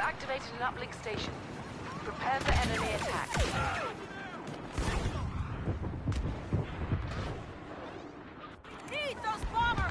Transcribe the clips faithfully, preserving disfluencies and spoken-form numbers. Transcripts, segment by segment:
activated an uplink station. Prepare for enemy attack. Need those bombers!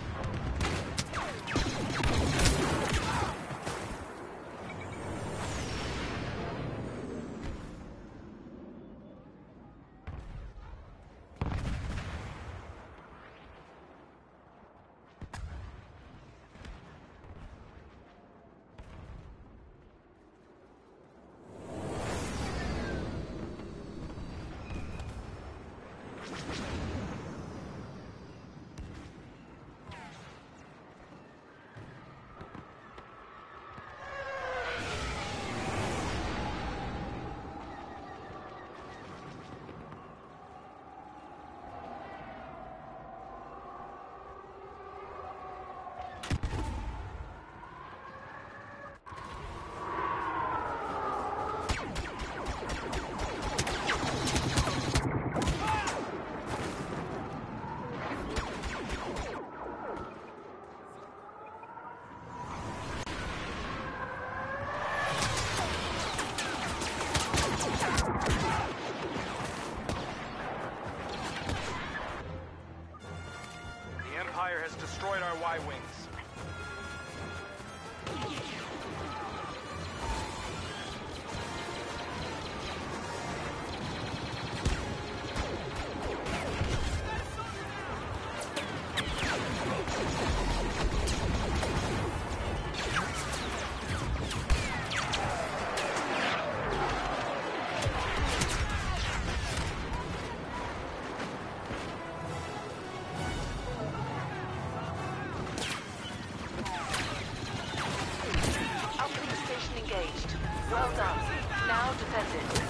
Has destroyed our Y-wings. Well done. Now defend it.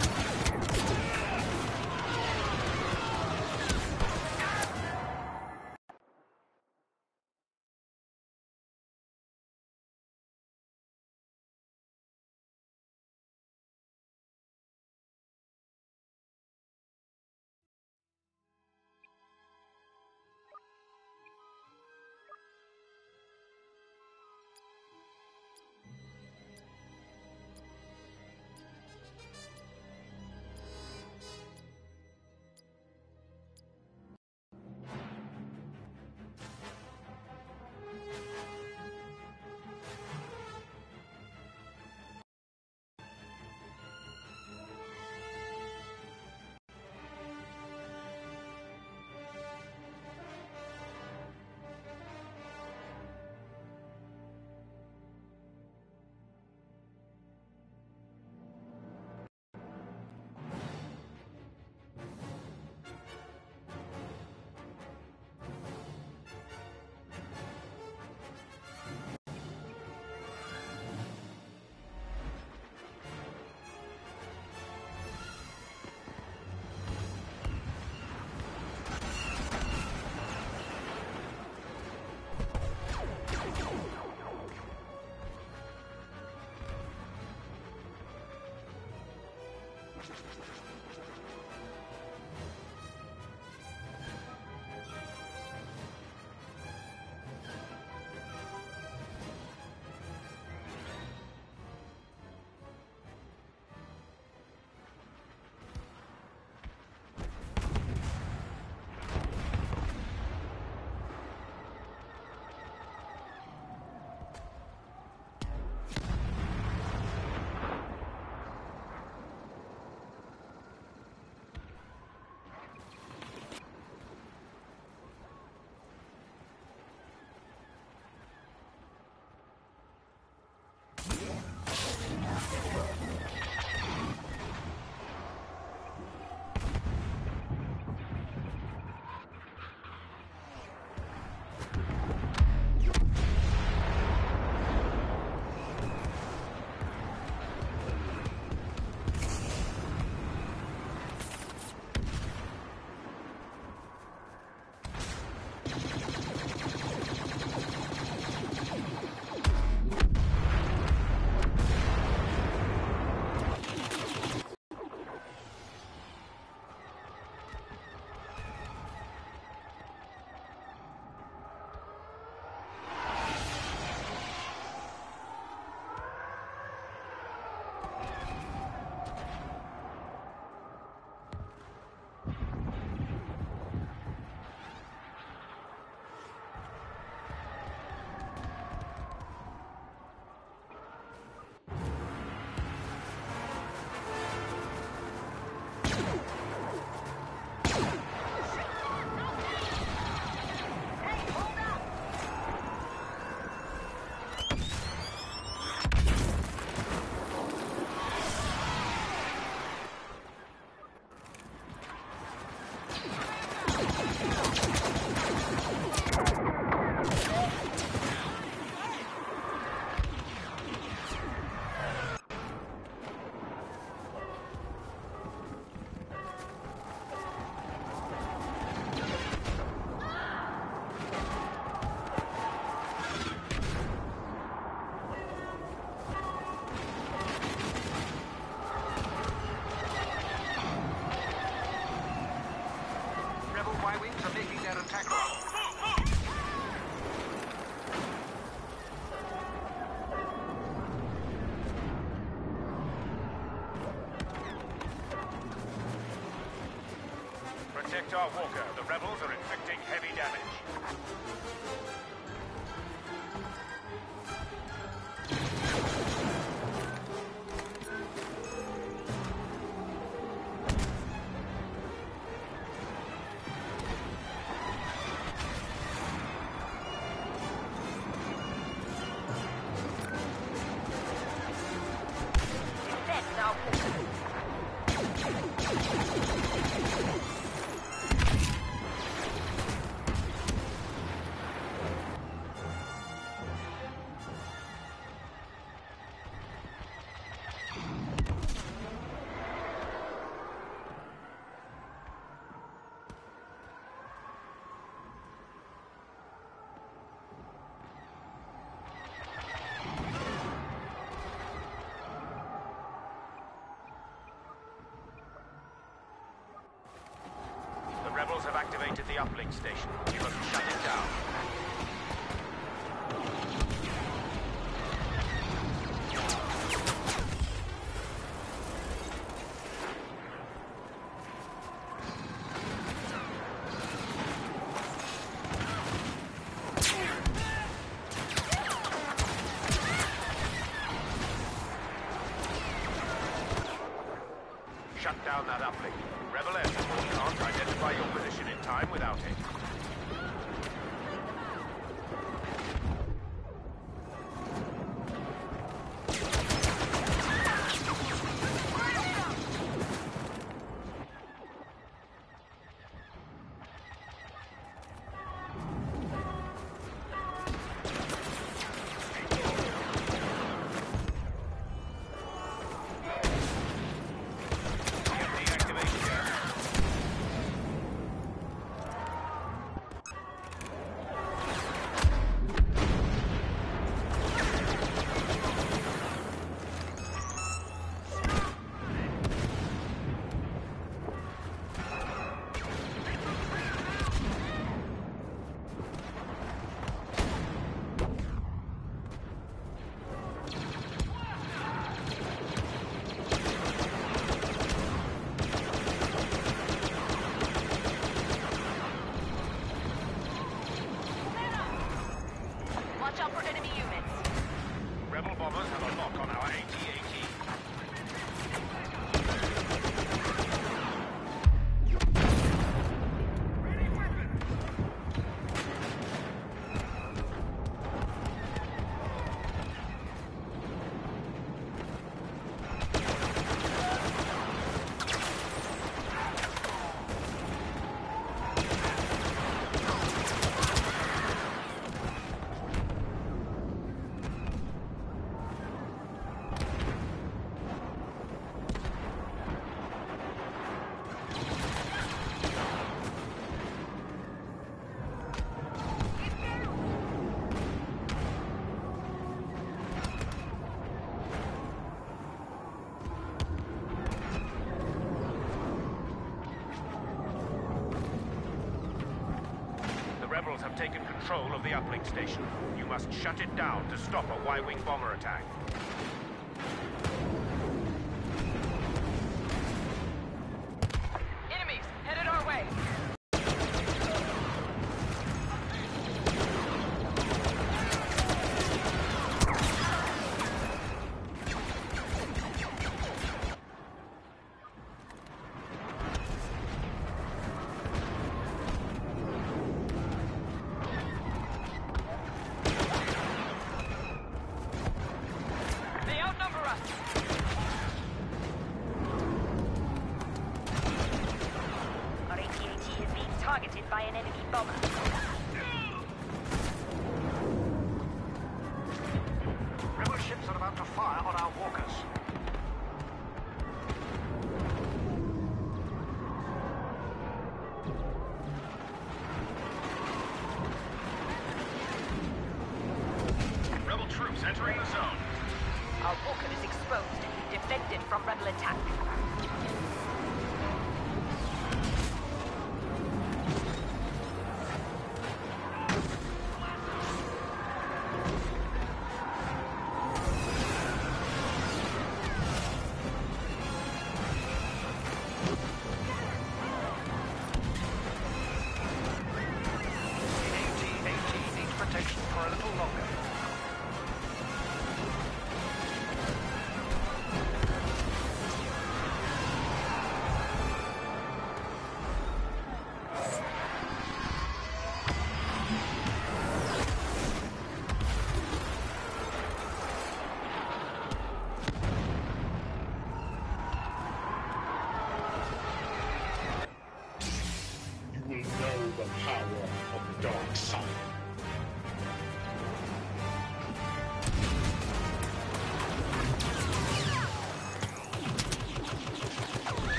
Protect our walker. The rebels are inflicting heavy damage. Rebels have activated the uplink station. You must shut it down. Shut down that uplink. Rebel Air Support can't identify your position in time without it. Rebel bombers have a lock on our A T A T. Rebels have taken control of the uplink station. You must shut it down to stop a Y-wing bomber attack. Enemies headed our way. Targeted by an enemy bomber. Rebel ships are about to fire on our walkers. Rebel troops entering the zone. Our walker is exposed. Defend it from rebel attack.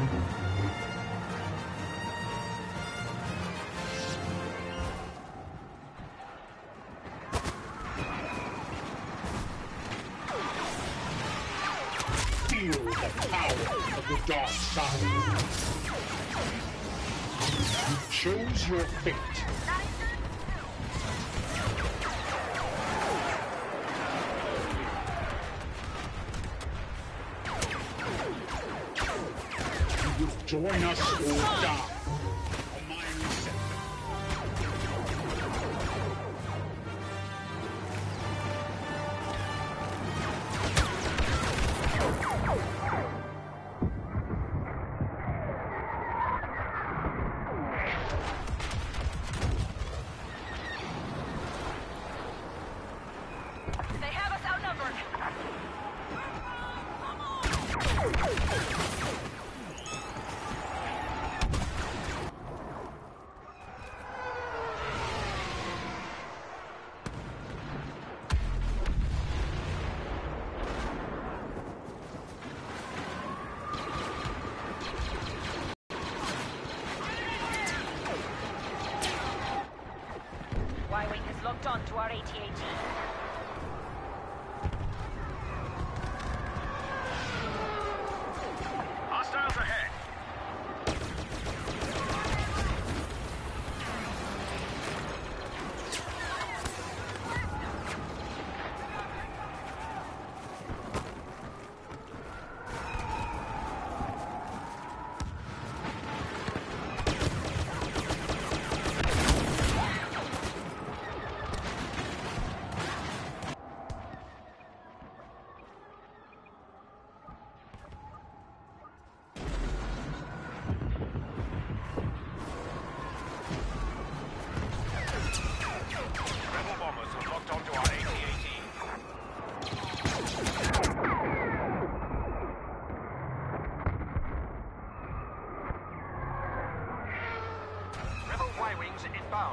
Feel the power of the dark side. You chose your fate. You will join us or die. A mind set. They have us outnumbered. Y-Wing has locked on to our A T A T. Hostiles ahead. Rebel bombers have locked onto our A T A T. Rebel Y-Wings inbound.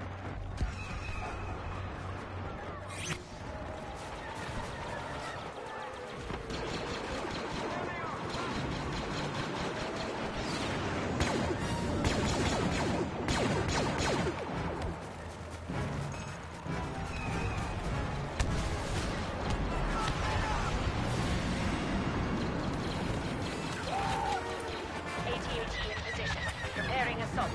A T A T in position. Preparing assault.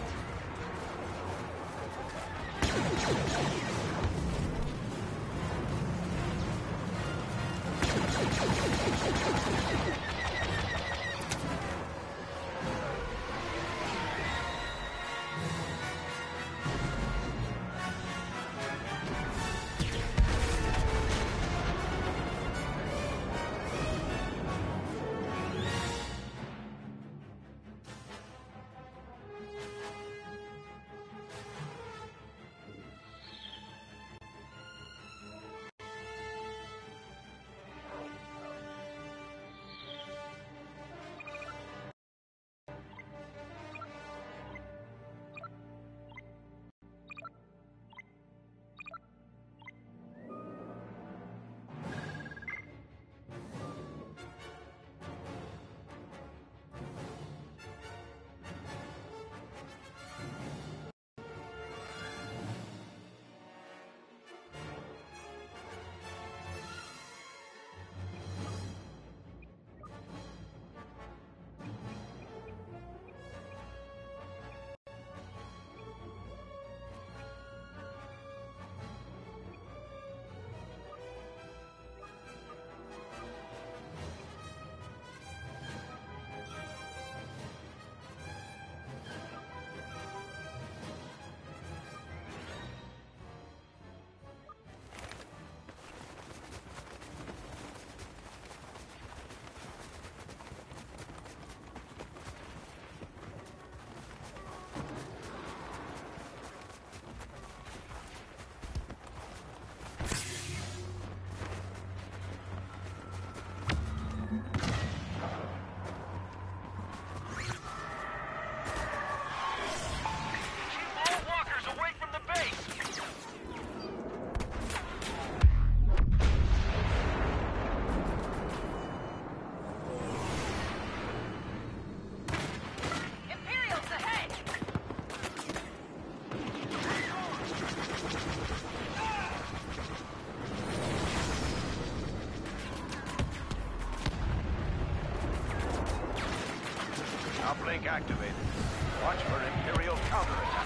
Uplink activated. Watch for Imperial counterattack.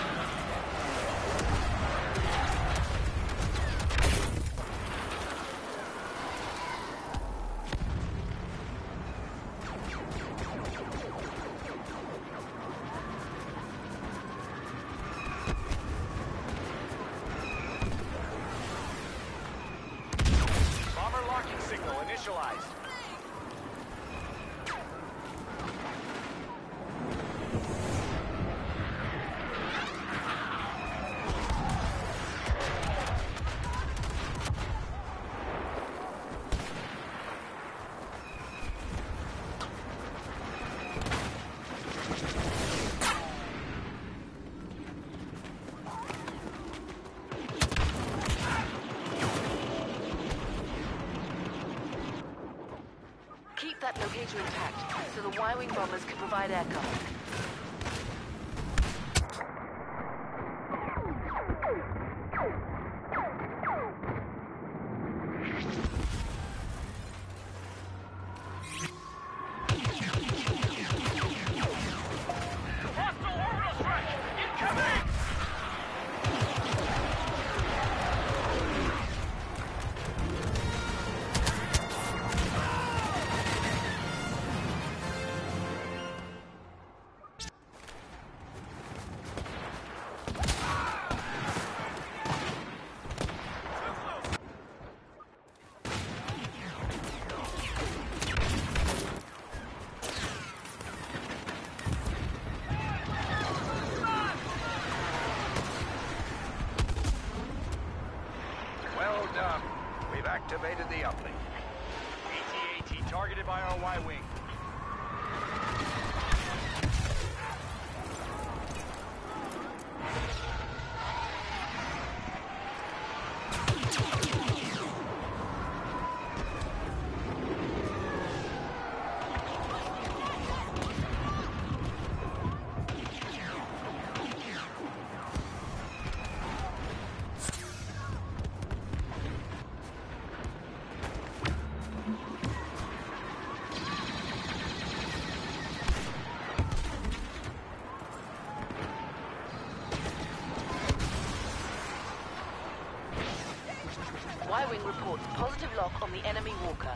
Bomber locking signal initialized. Keep that locator intact, so the Y-Wing bombers can provide air cover. Hostile orbital strike! Incoming! Well done. We've activated the uplink. A T A T targeted by our Y-Wing. Y-Wing reports positive lock on the enemy walker.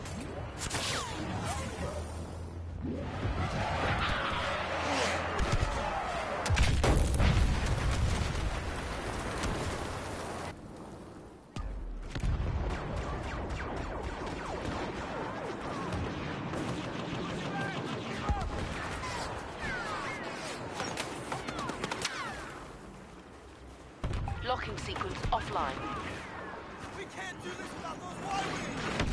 Locking sequence offline. We can't do this without those Y-Wings!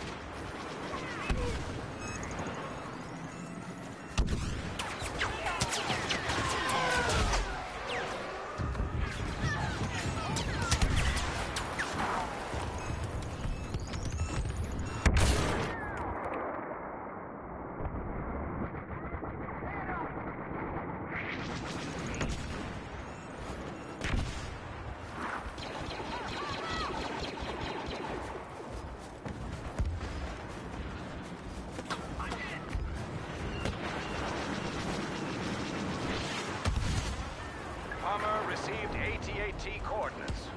Bomber received A T A T coordinates.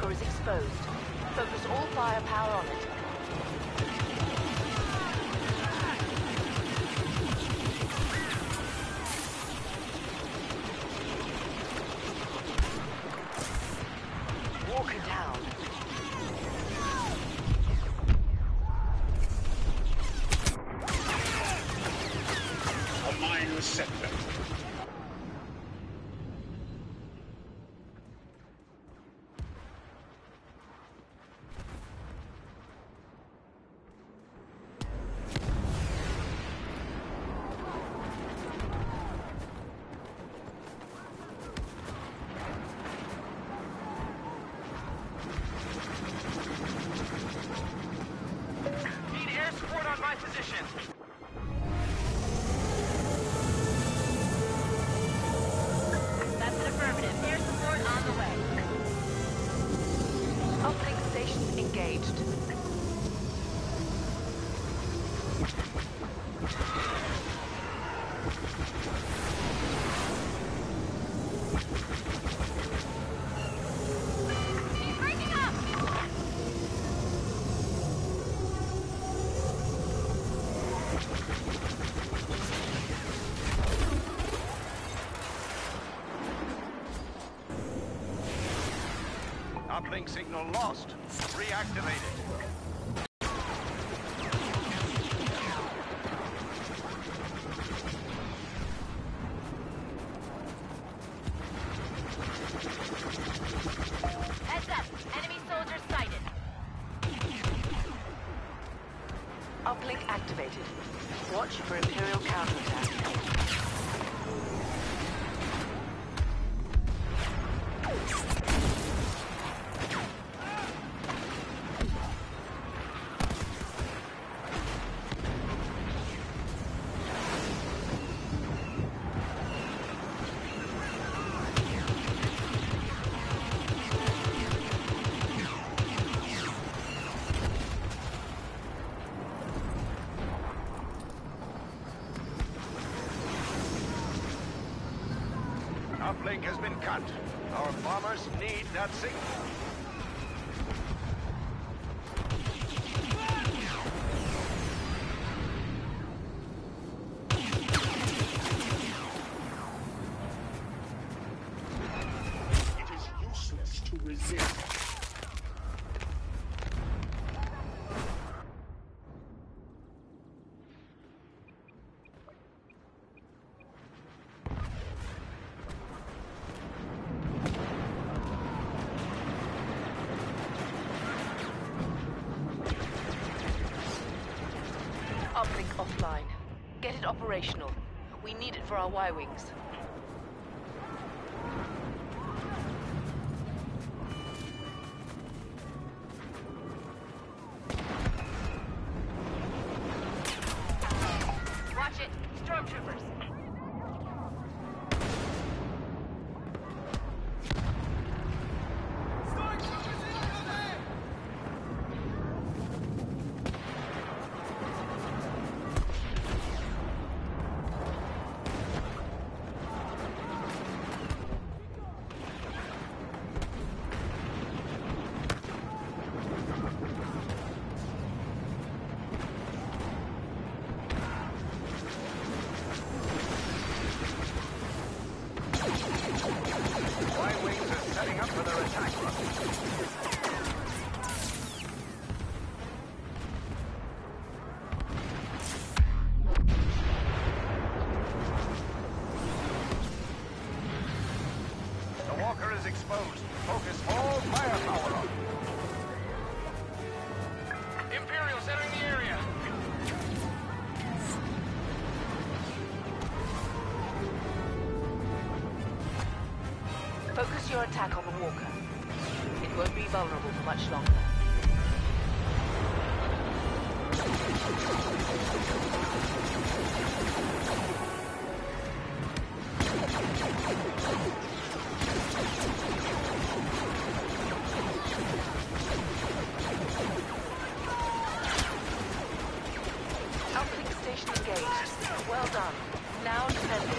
walker is exposed. Focus all firepower on it. Walker down. A minor setback. Need air support on my position. That's an affirmative. Air support on the way. Uplink station engaged. He's breaking up! Uplink signal lost. Reactivated. Heads up! Enemy soldiers sighted. Uplink activated. Watch for Imperial counterattack. Uplink has been cut. Our bombers need that signal. It is useless to resist. Uplink offline. Get it operational. We need it for our Y-wings. Watch it. Stormtroopers. Y-wings are setting up for their attack run. The walker is exposed. Focus all firepower on it. Imperials entering the area. Focus your attack on the walker. It won't be vulnerable for much longer. Uplink station engaged. Well done. Now defending.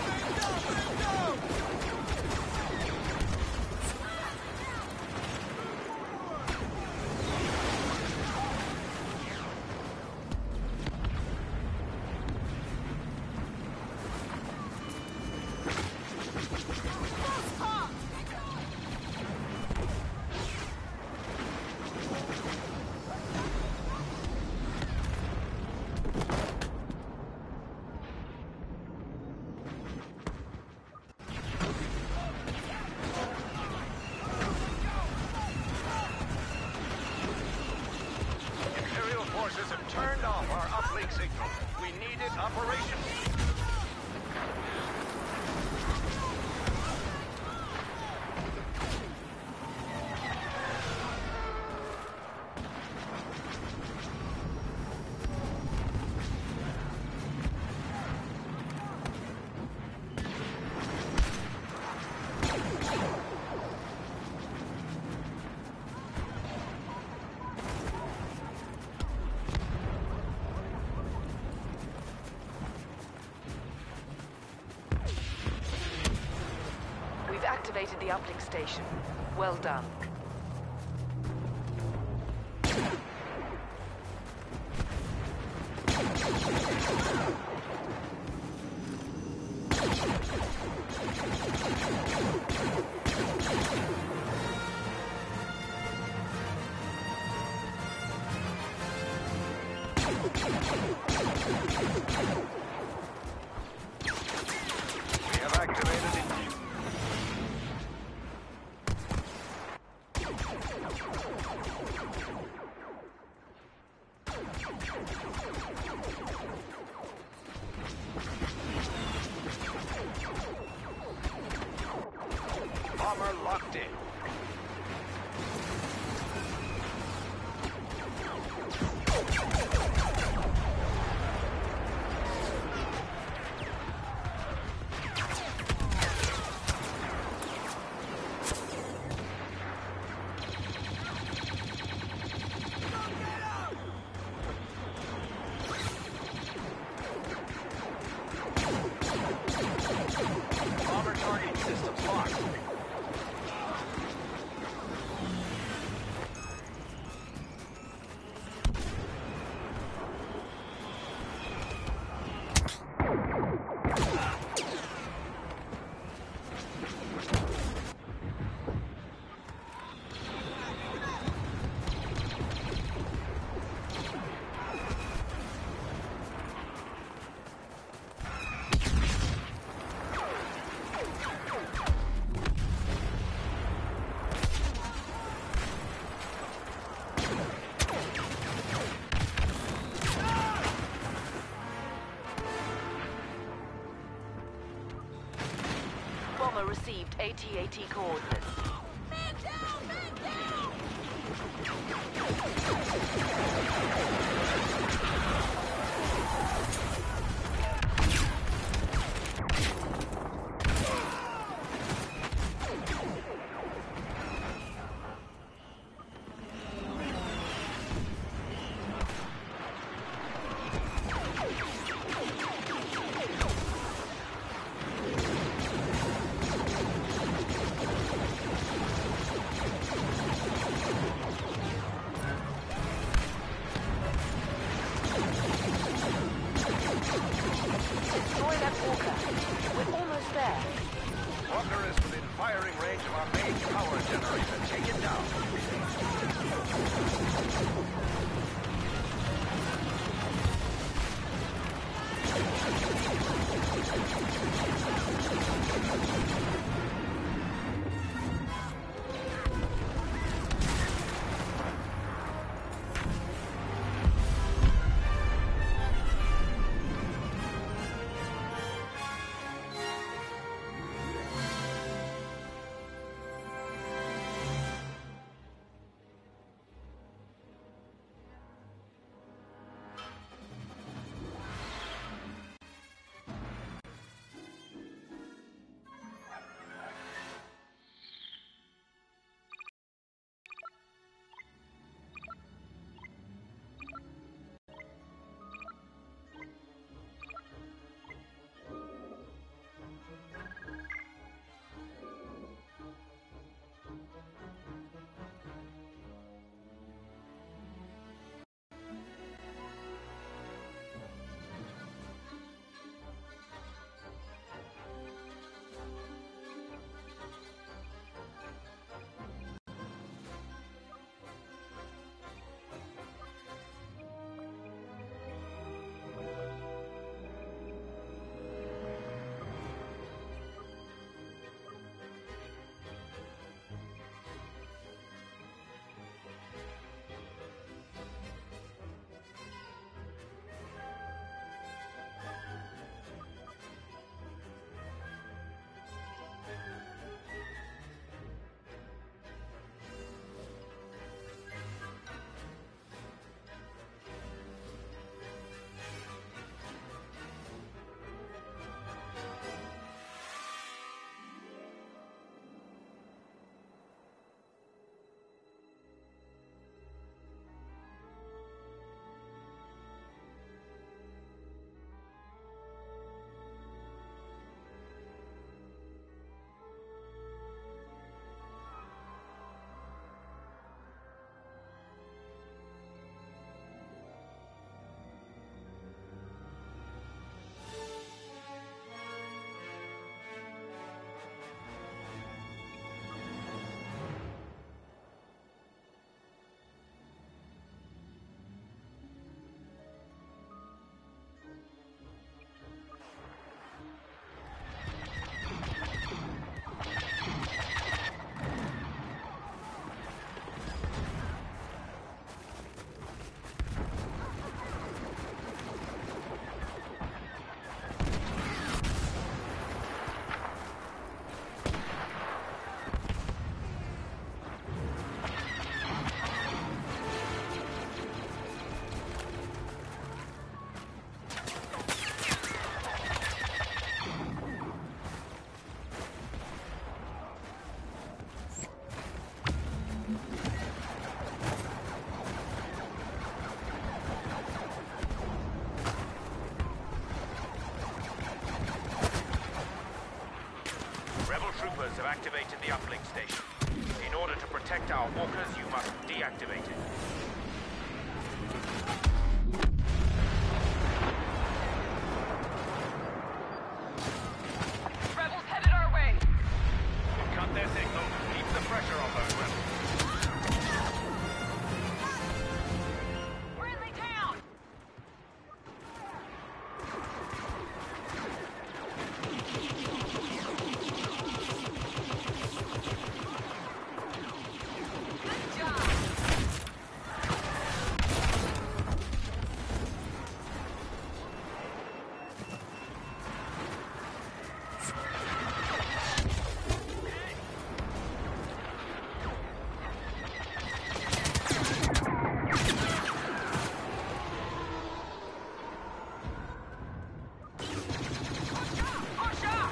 uplink signal. We need it operational. We've activated the uplink station. Well done. We have activated it. Bomber locked in. Bomber targeting systems locked. Bomber received A T A T coordinates. Man down! Man down! our walkers, you must deactivate it. Rebels headed our way. We've cut their signal. Keep the pressure on those rebels. Friendly down. Good job. Push up.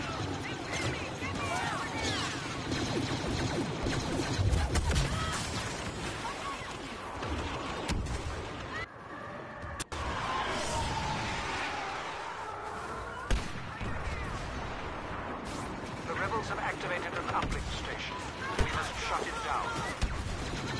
The rebels have activated an uplink station. We must shut it down.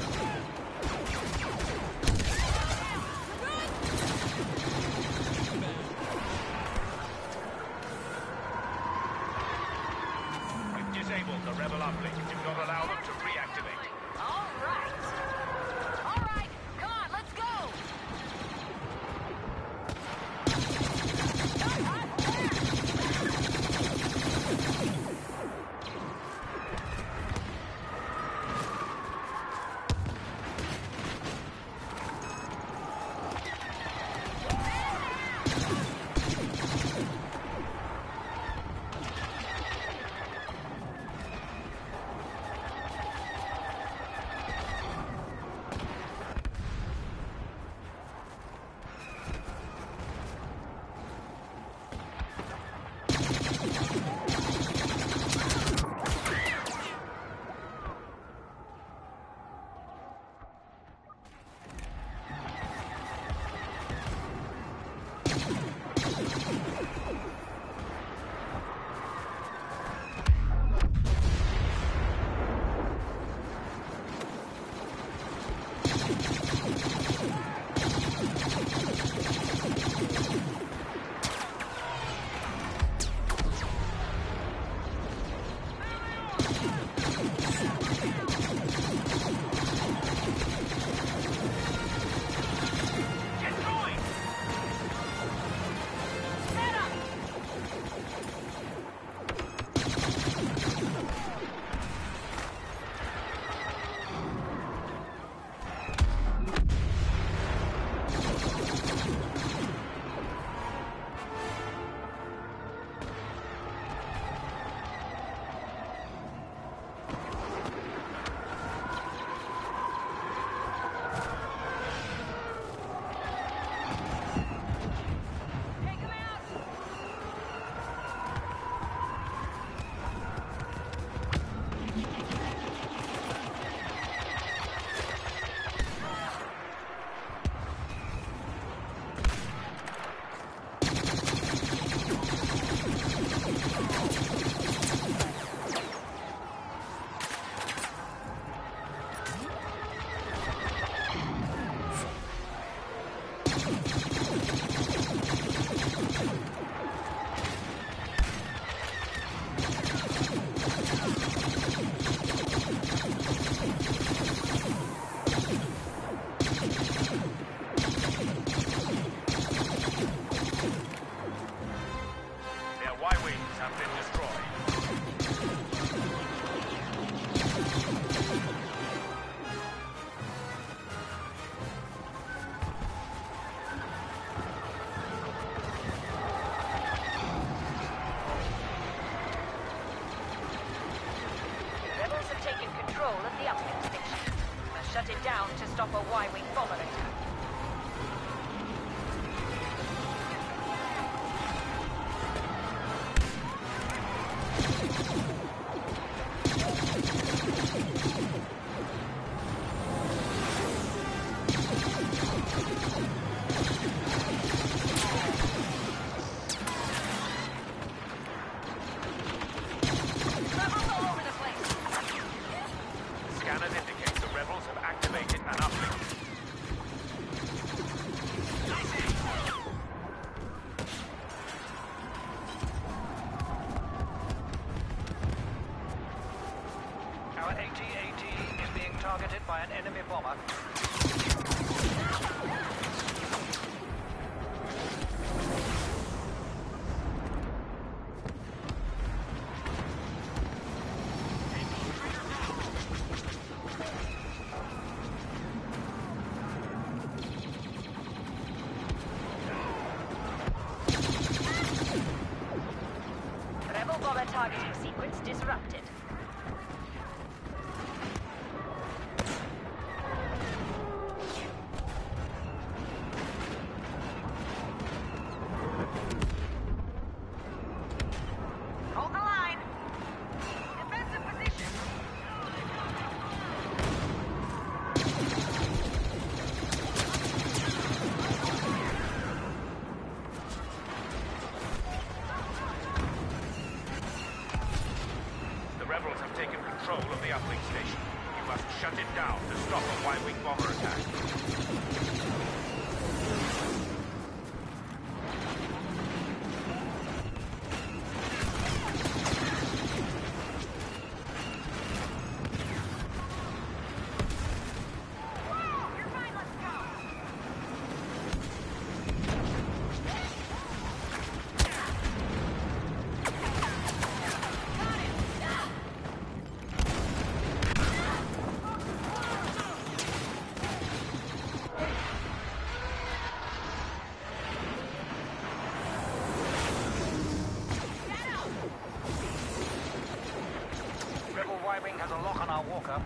We've disabled the rebel uplink. Do not allow them to reactivate. All right. All right. Come on, let's go. Get going! Set up. Take 'em out. Their Y-wings have been destroyed. Rebels have taken control of the uplink station. We must shut it down to stop a Y-wing bomber attack. Scanners targeted by an enemy bomber. Rebel bomber targeting sequence disrupted. Hold the line. Defensive position. The rebels have taken control of the uplink station. You must shut it down to stop a Y-wing bomber attack. You're fine, let's go. Rebel Y-wing has a lock on our walker.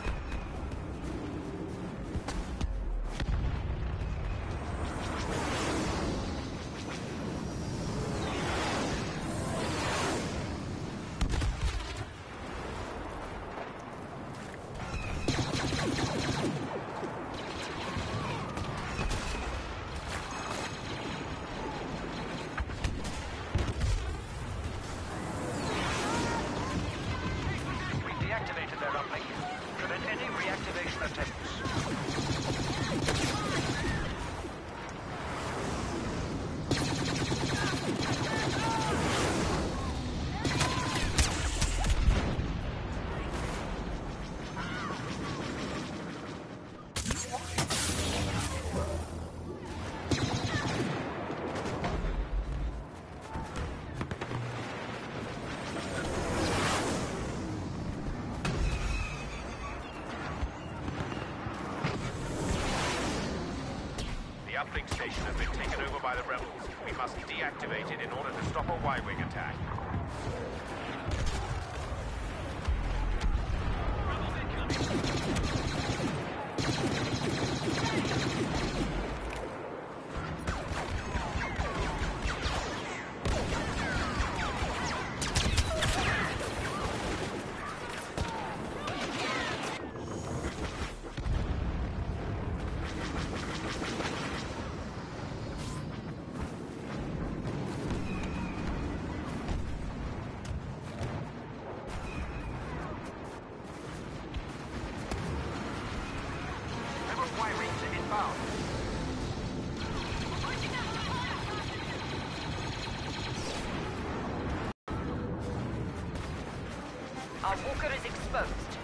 We deactivated their uplink. Prevent any reactivation attempts. The uplink station has been taken over by the rebels. We must deactivate it in order to stop a Y-wing attack. Rebel Y-wings are inbound. Our walker is exposed.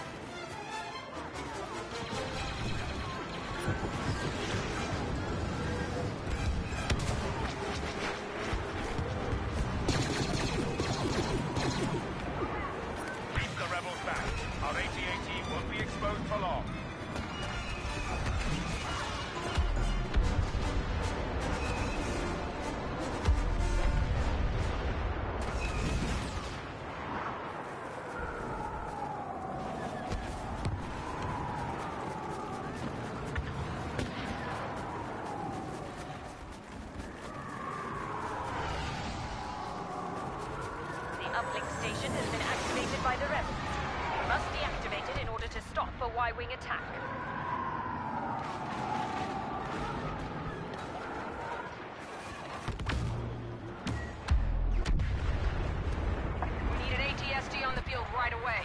Keep the rebels back. Our A T A T won't be exposed for long. The uplink station has been activated by the rebels. We must deactivate it in order to stop a Y-wing attack. We need an A T S D on the field right away.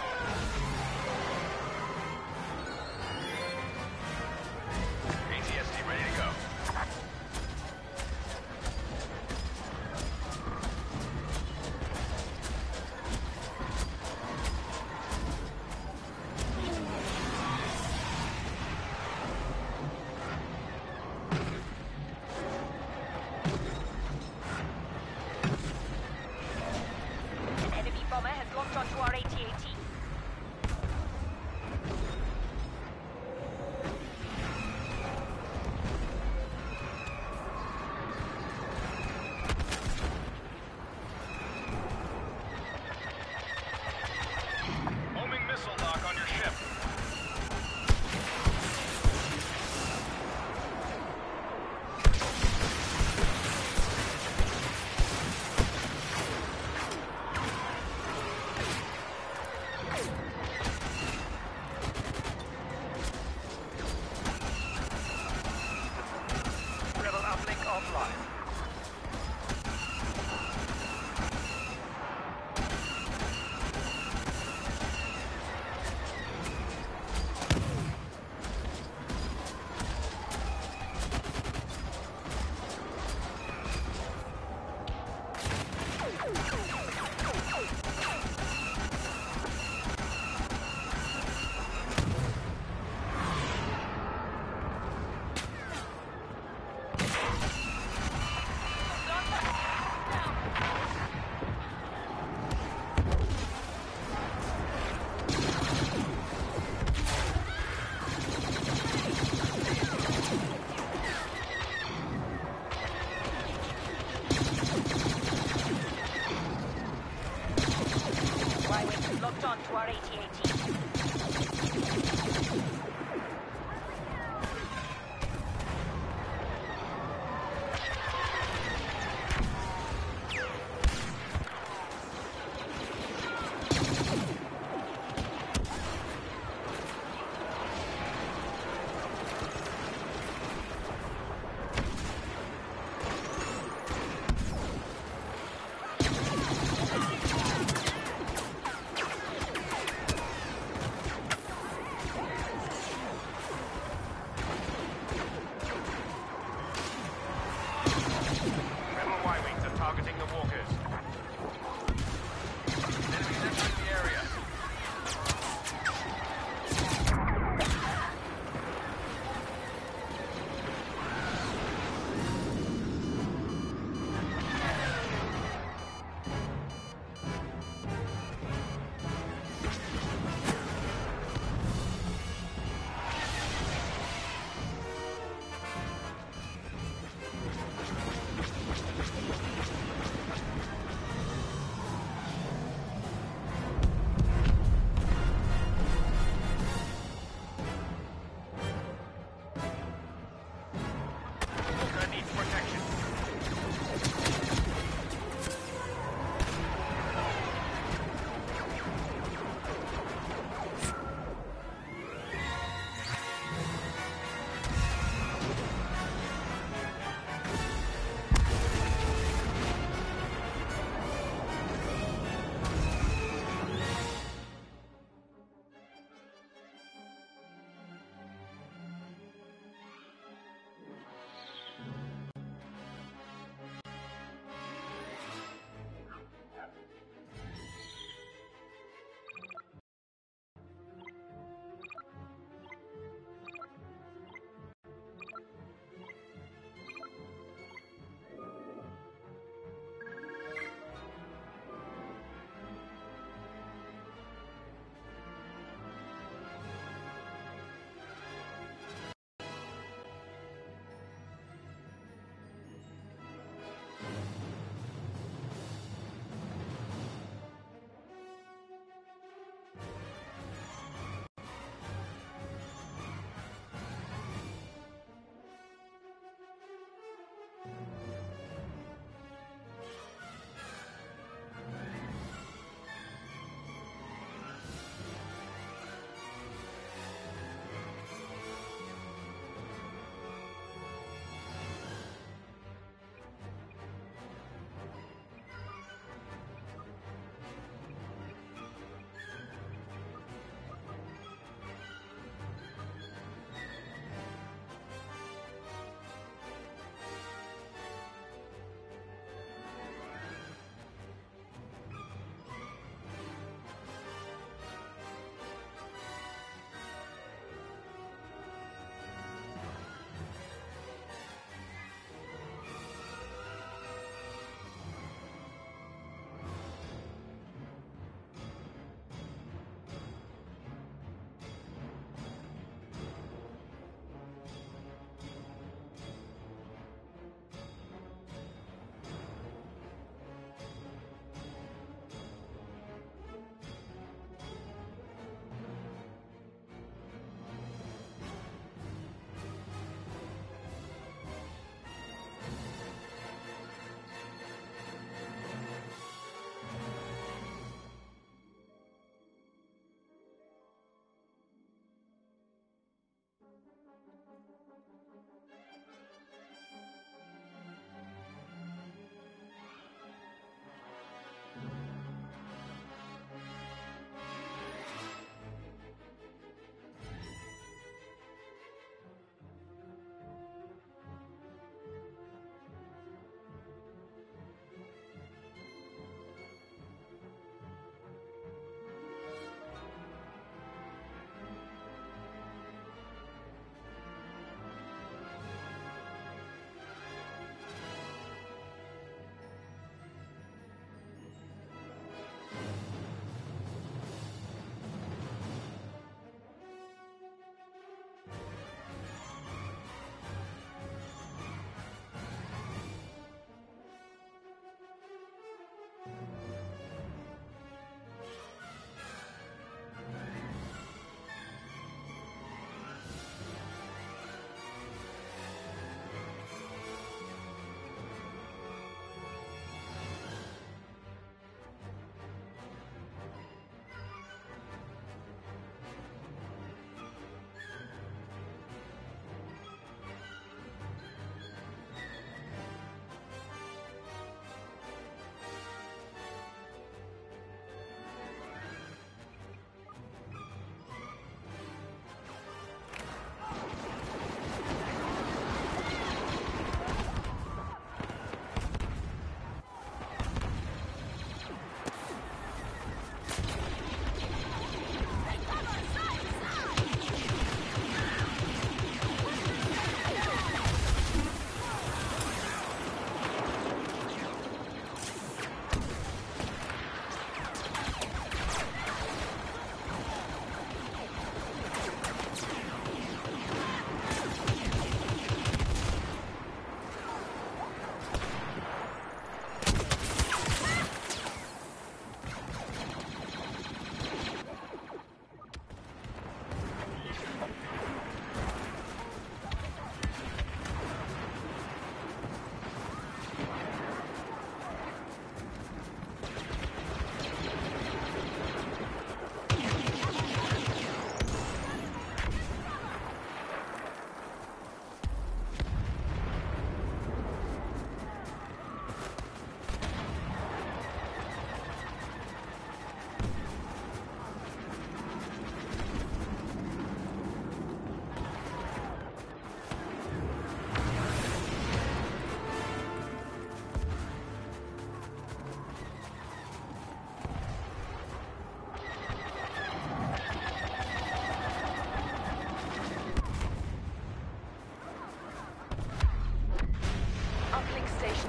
A T S D ready to go. A T A T.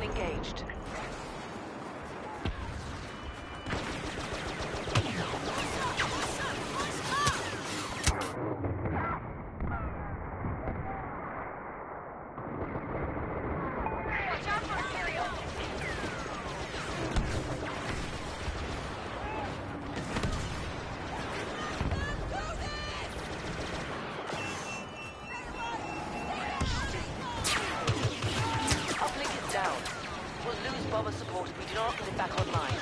station engaged. Watch out for Imperial! Uplink is down. We'll lose bomber support if we do not get it back online.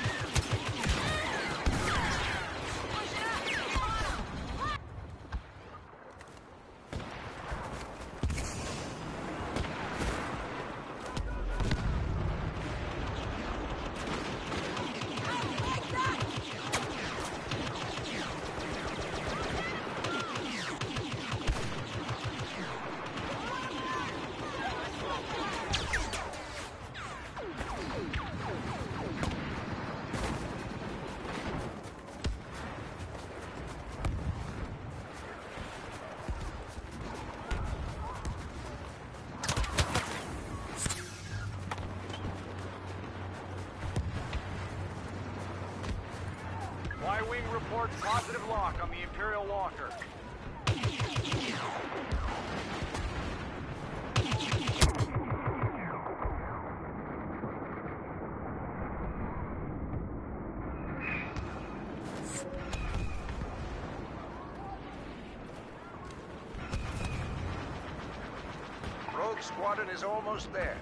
Y-Wing reports positive lock on the Imperial Walker. Rogue Squadron is almost there.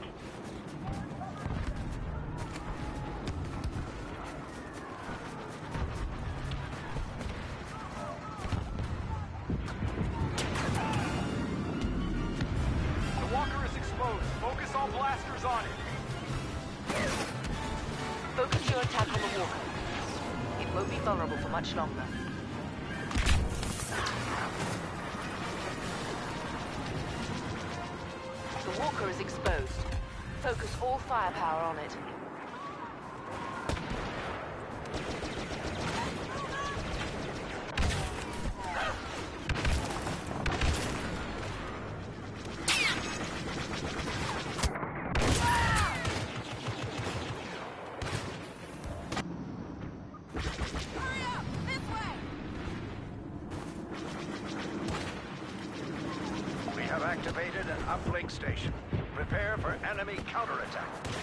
The Walker is exposed. Focus all blasters on it. Focus your attack on the Walker. It won't be vulnerable for much longer. The Walker is exposed. Focus all firepower on it. We have activated an uplink station. Prepare for enemy counterattack.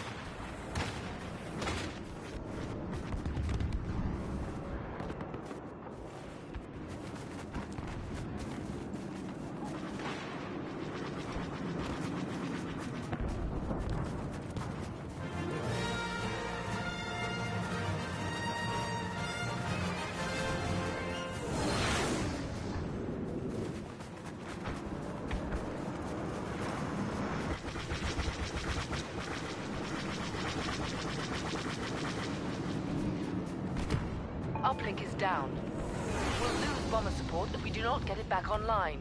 Uplink is down. We'll lose bomber support if we do not get it back online.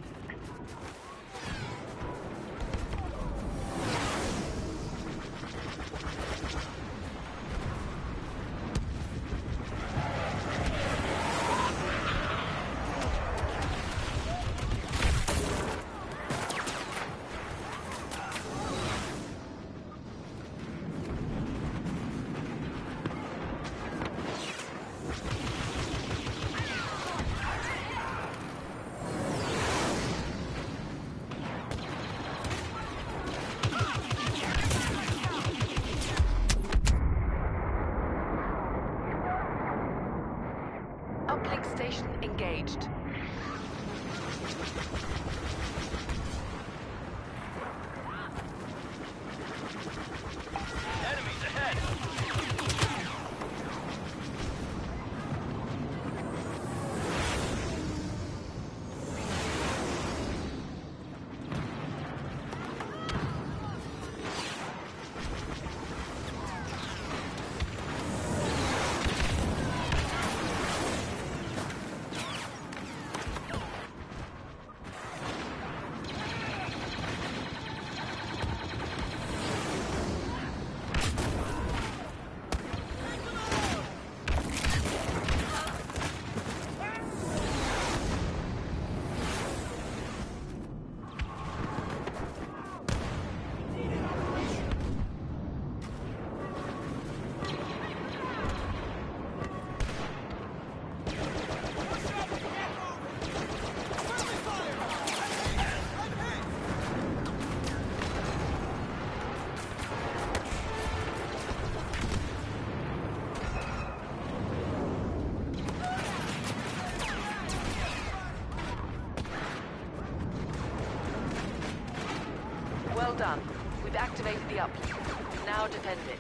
Well done. We've activated the uplink. Now defend it.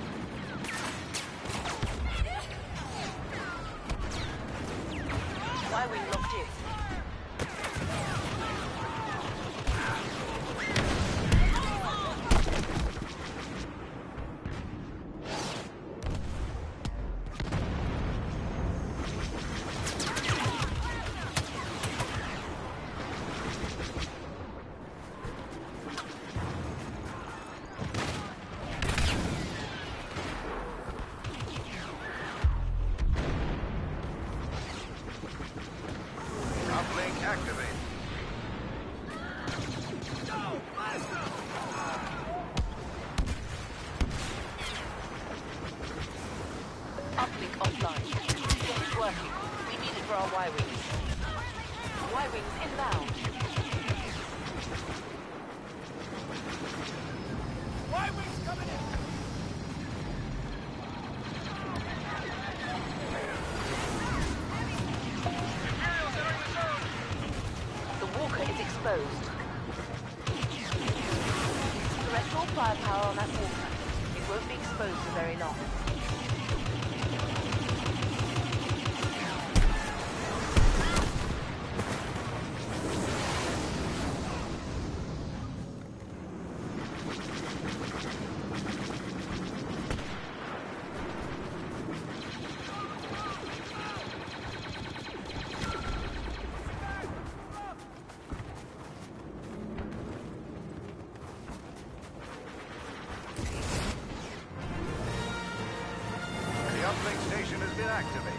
Y-wing locked in. Uplink activated. Uplink offline. Get it working. We need it for our Y-wings. Y-wings inbound. Y-wings coming in! The Walker is exposed. Direct all firepower on that Walker. It won't be exposed for very long. The uplink station has been activated.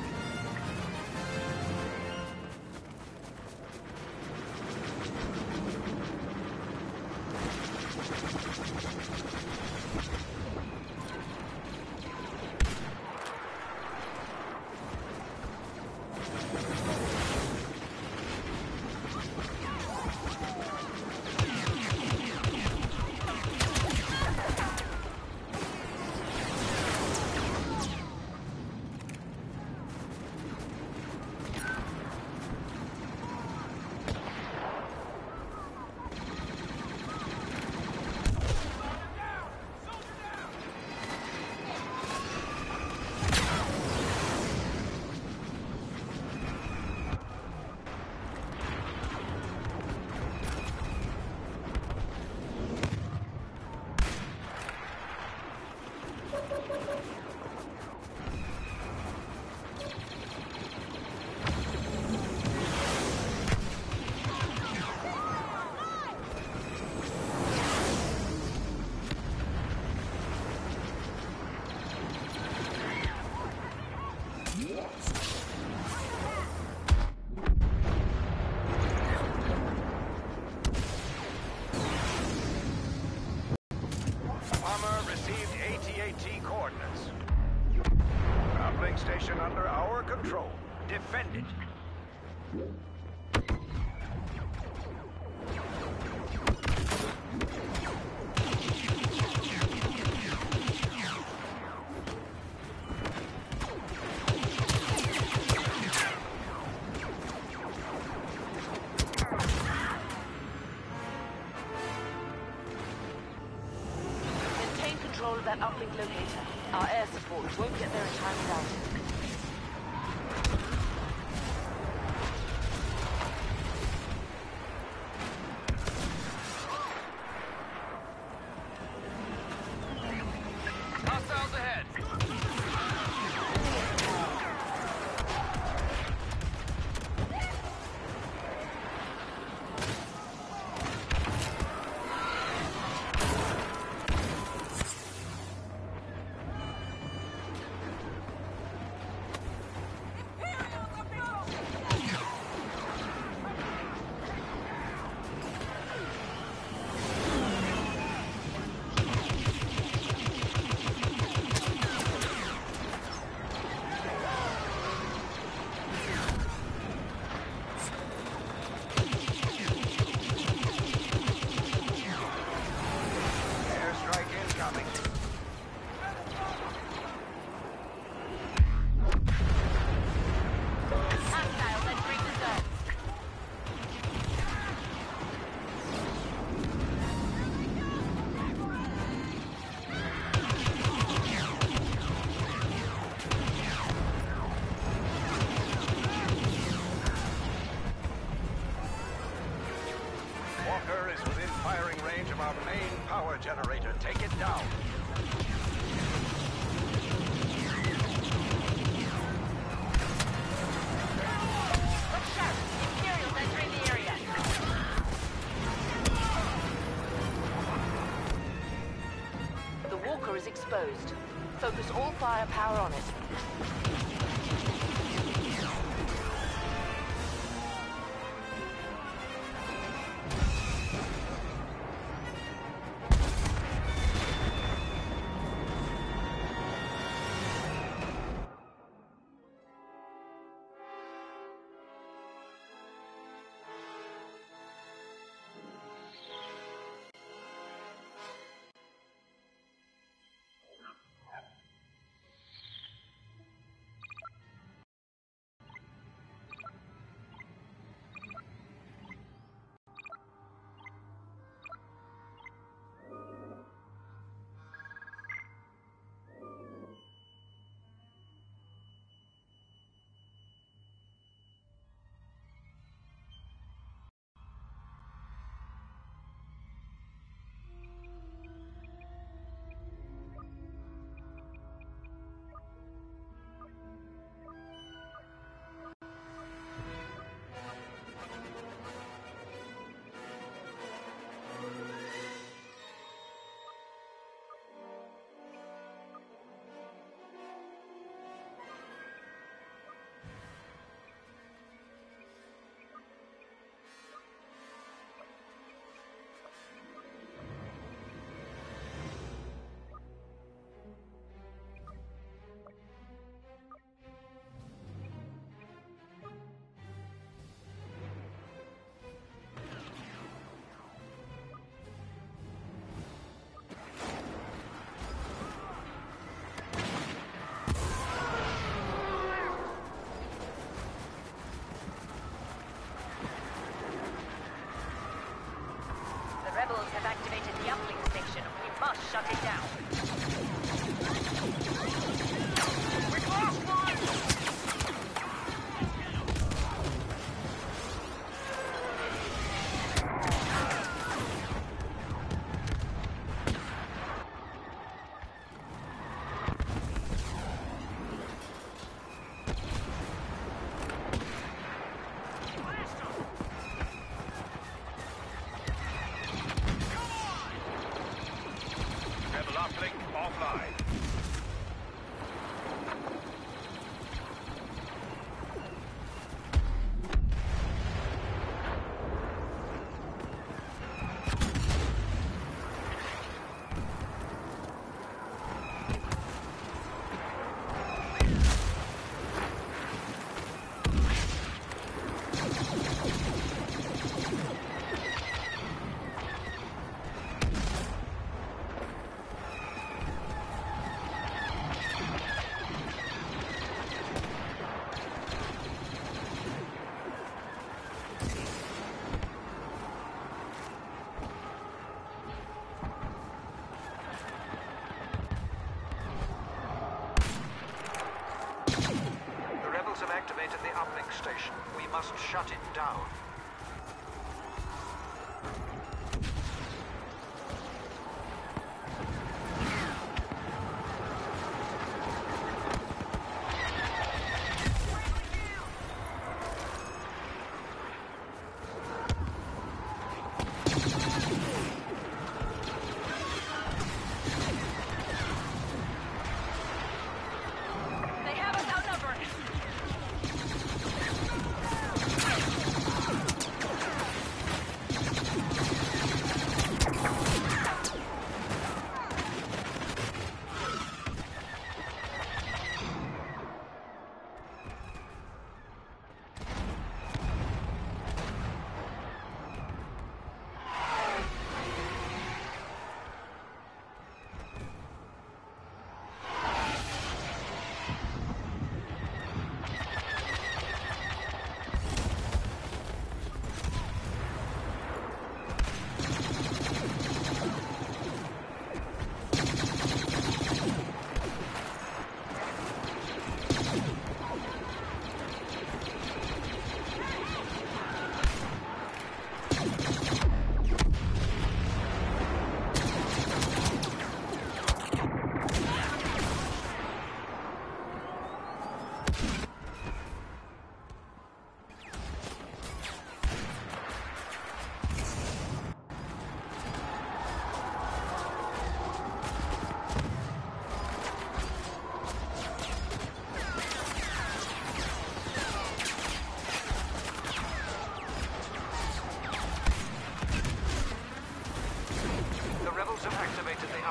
Bomber received A T A T coordinates. Uplink station under our control. Defend it. Maintain control of that uplink locator. Our air support won't get there in time without it. Hostiles ahead. Walker is within firing range of our main power generator. Take it down. Let's shout! Imperials entering the area. The Walker is exposed. Focus all firepower on it. Have activated the uplink station. We must shut it down. We lost one! Rebel uplink offline. The rebels have activated the uplink station. We must shut it down. They have us outnumbered.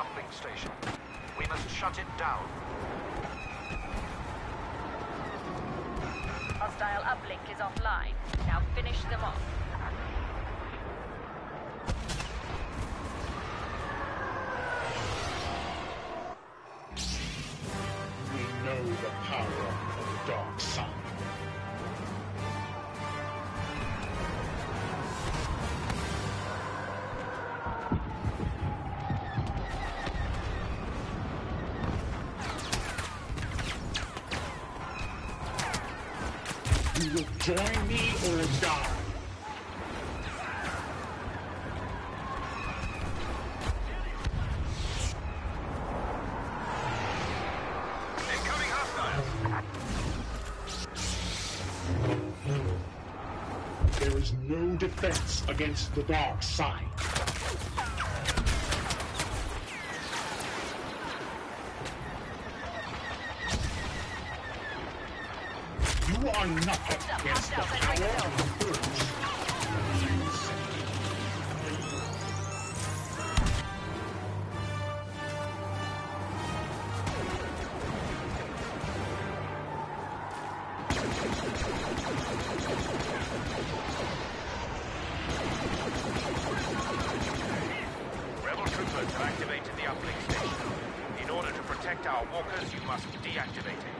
uplink station. We must shut it down. Hostile uplink is offline. Now finish them off. We know the power of the dark side. You will join me or die. Incoming hostiles! There is no defense against the dark side. You are nothing against the power of the Forge. Rebel troopers have activated the uplink station. In order to protect our walkers, you must deactivate it.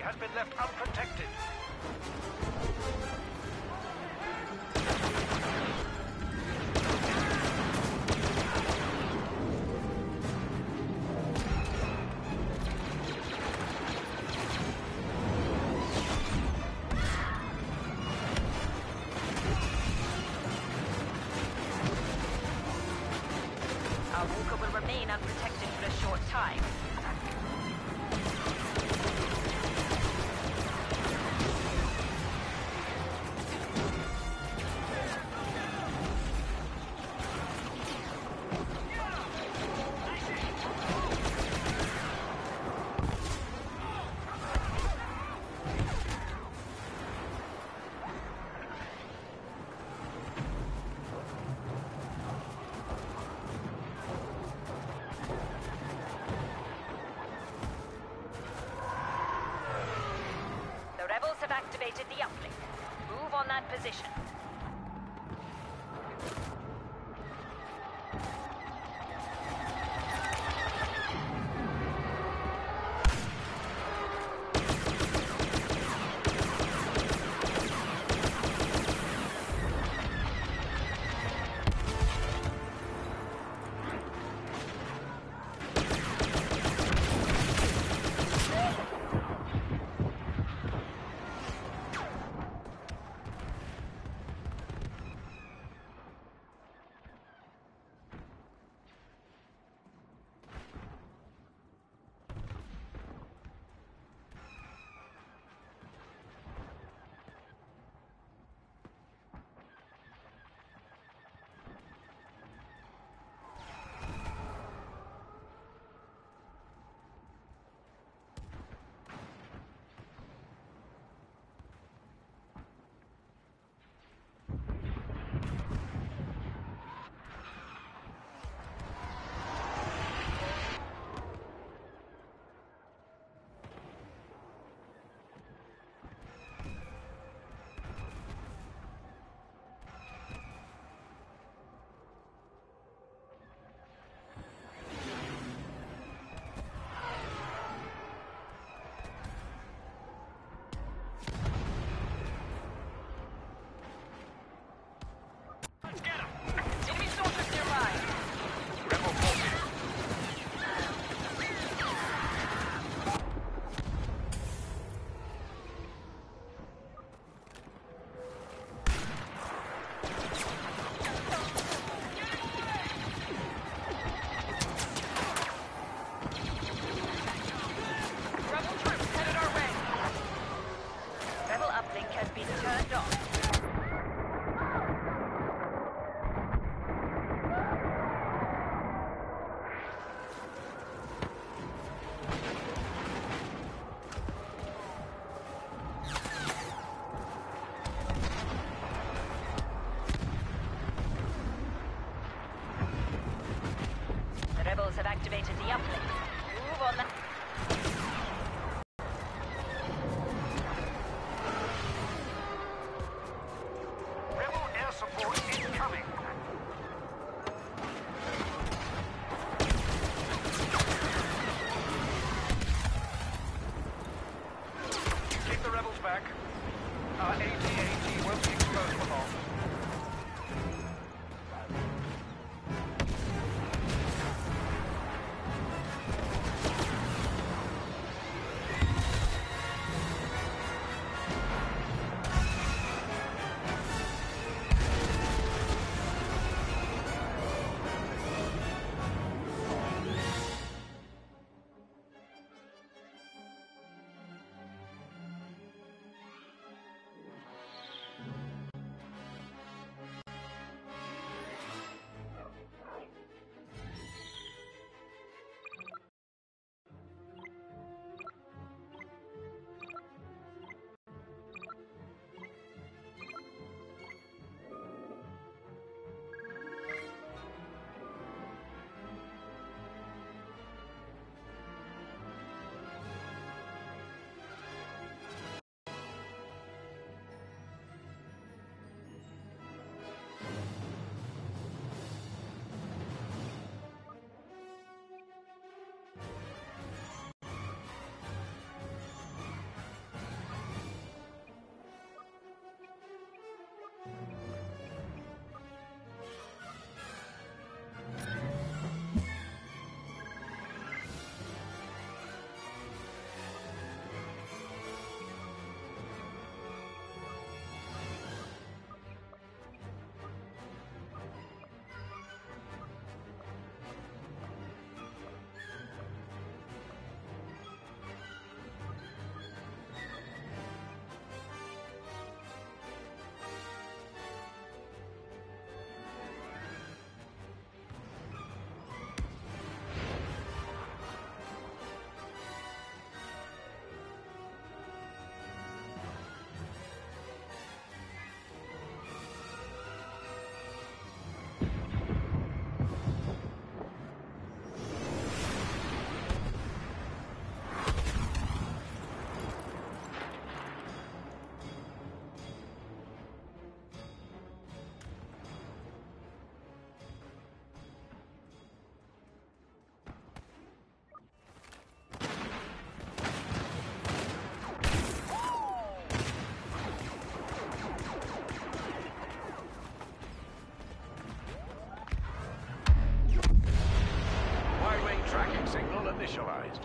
has been left unprotected. Our walker will remain unprotected for a short time. The rebels have activated the uplink. Move on that position. Enemy soldiers nearby. Rebel forces. Rebel troops headed our way. Rebel uplink has been turned off. The rebels have activated the uplink. Move on that. Rebel air support incoming. Keep the rebels back. Our A T A T won't be exposed for long. initialized.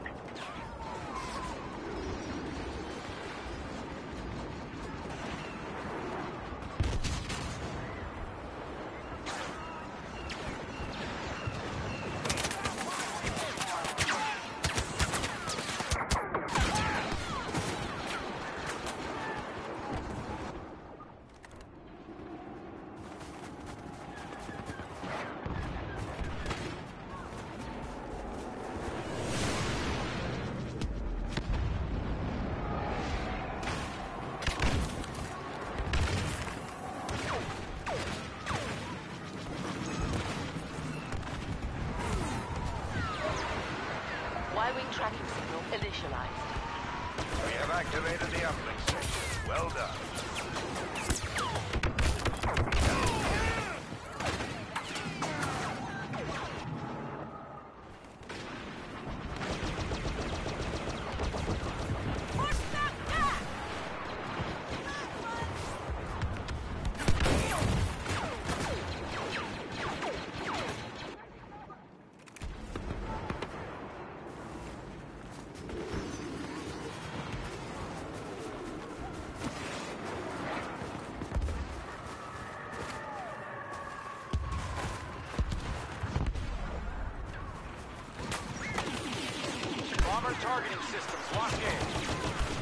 Y-wing tracking signal initialized. We have activated the uplink station. Well done. Bomber targeting systems locked in.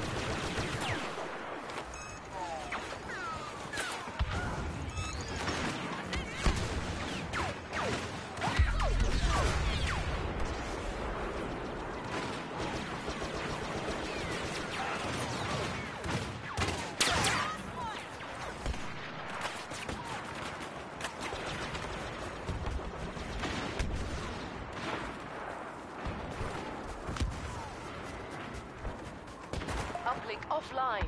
Uplink offline.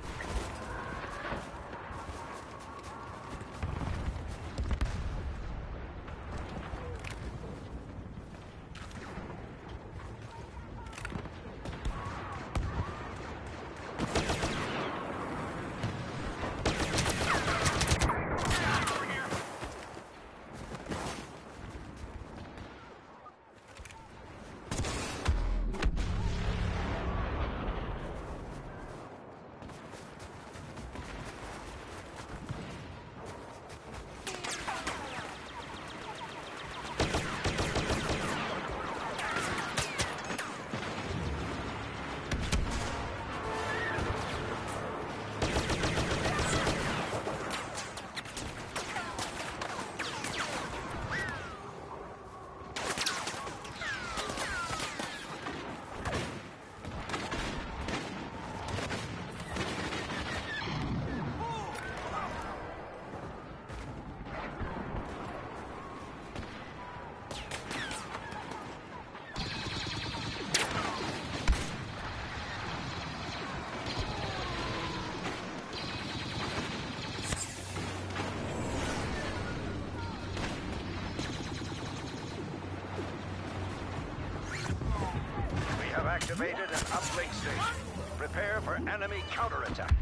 Activated an uplink station. Prepare for enemy counterattack.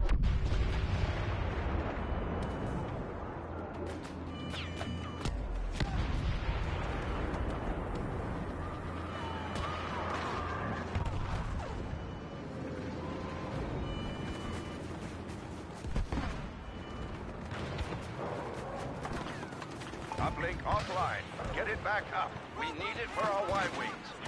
Uplink offline. Get it back up. We need it for our Y-wings.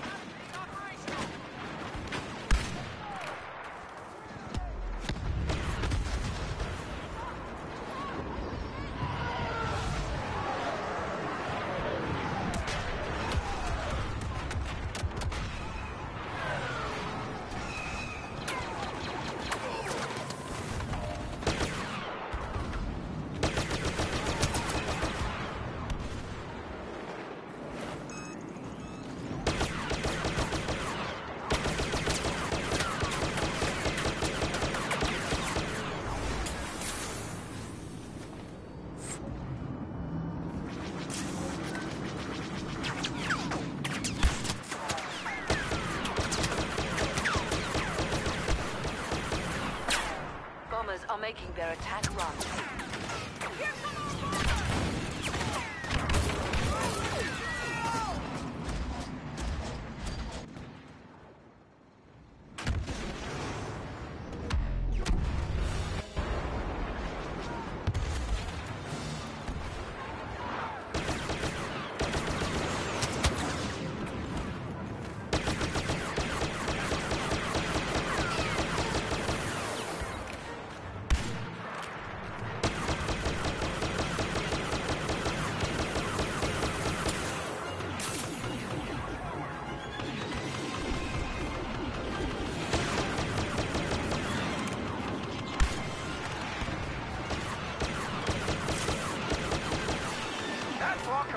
Are making their attack run.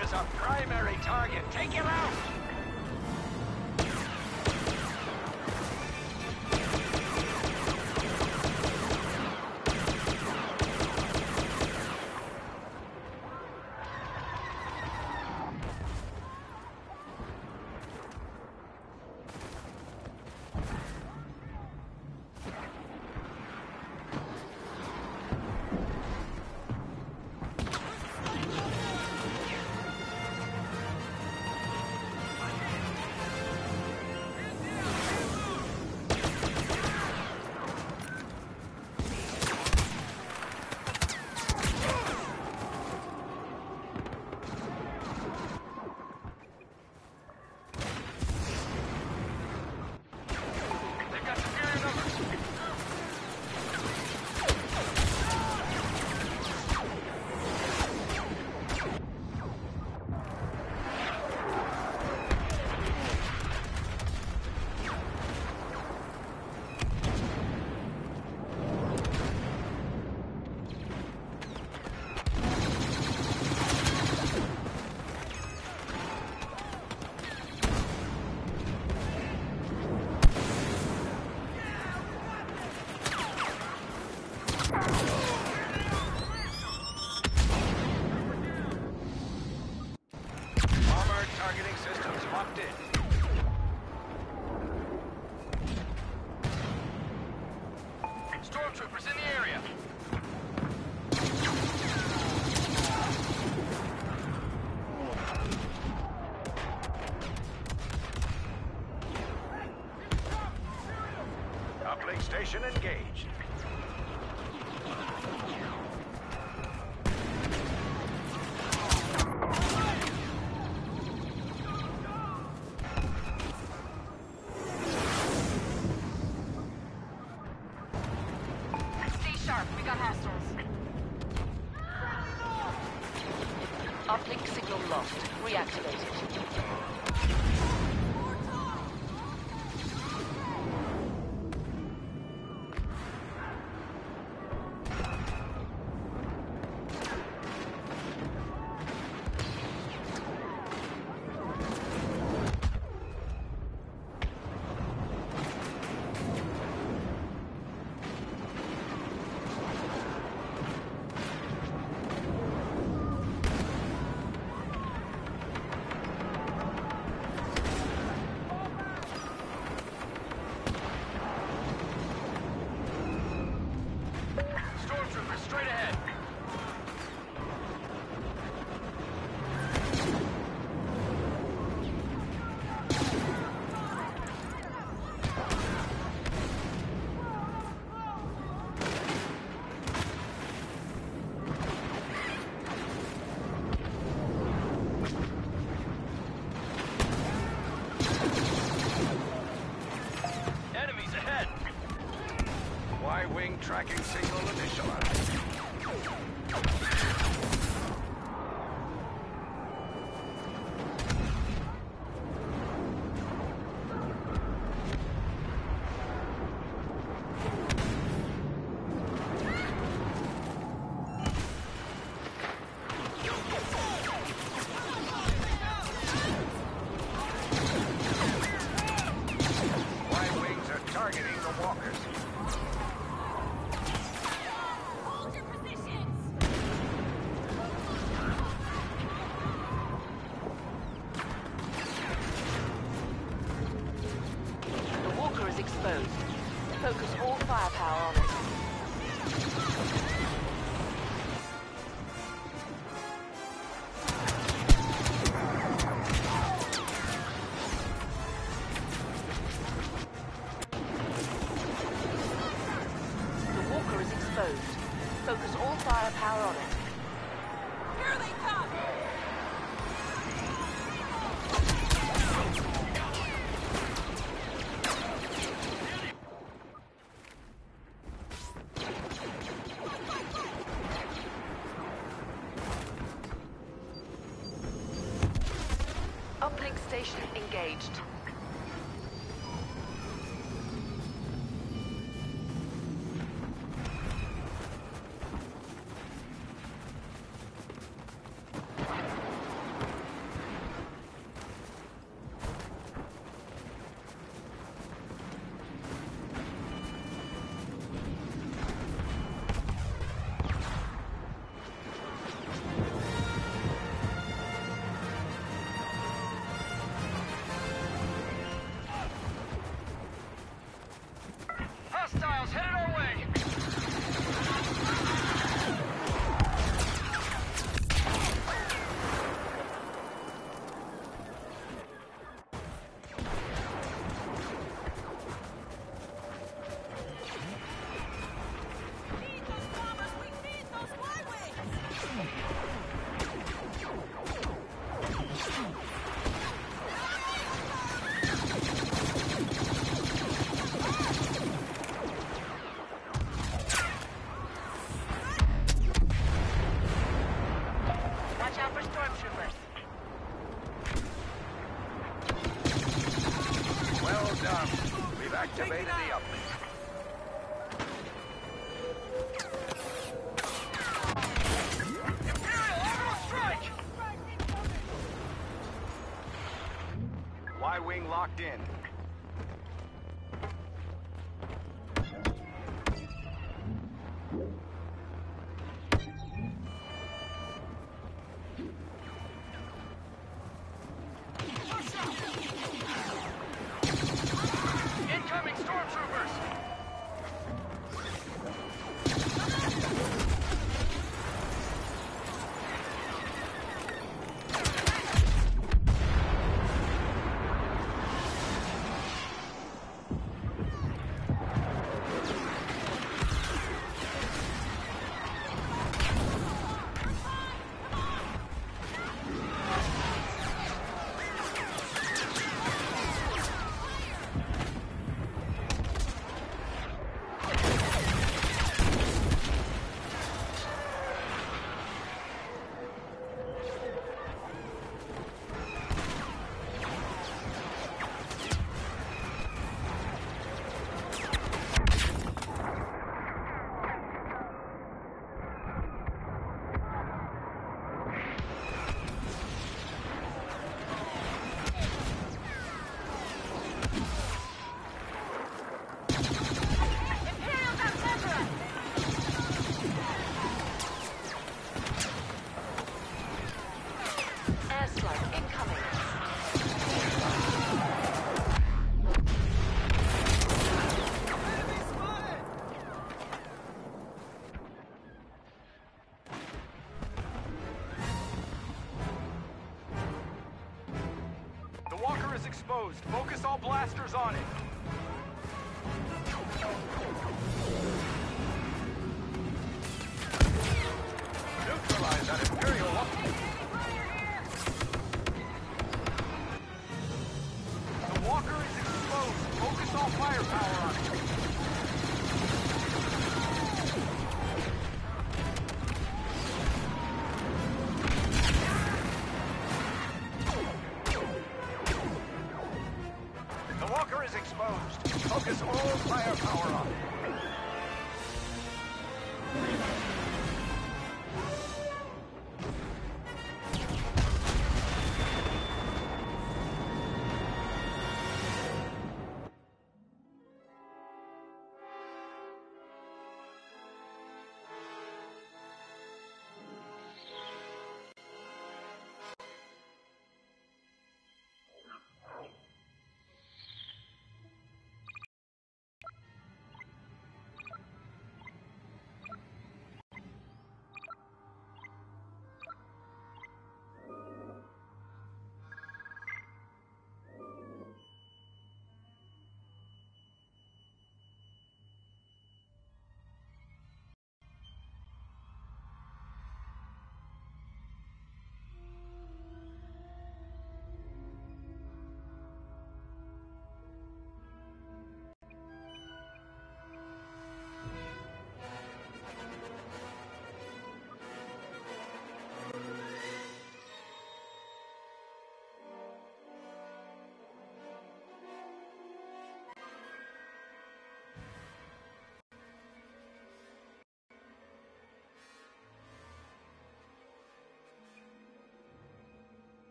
is our primary target. Take him out! Targeting systems locked in. Stormtroopers in the area. Uplink station engaged. We got hostiles. Uplink signal lost. Reactivated. Straight ahead. Enemies ahead. Y-wing tracking signal initialized. Y-wings are targeting the walkers. Hold your positions! The walker is exposed. Focus all firepower on it. The walker is exposed. Focus all firepower on it. Here they come! Uplink station engaged. activated the uplink. Imperial orbital strike! Y-wing locked in. Incoming stormtroopers! Airstrike incoming. Enemy spotted! The walker is exposed. Focus all blasters on it. Neutralize that Imperial uplink. The walker is exposed. Focus all firepower on it. The walker is exposed. Focus all firepower on it.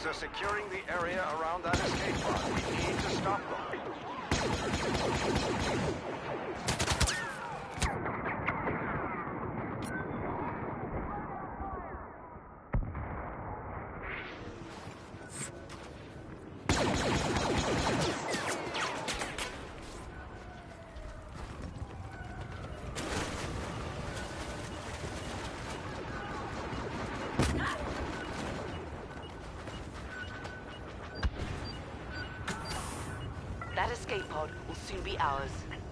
are securing the area around that escape pod. We need to stop them. That escape pod will soon be ours.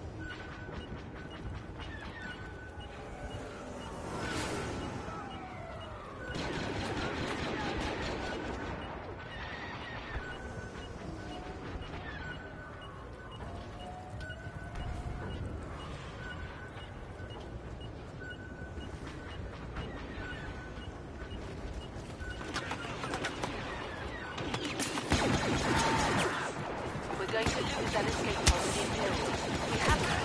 We're going to lose that escape pod with the Imperials. We have to.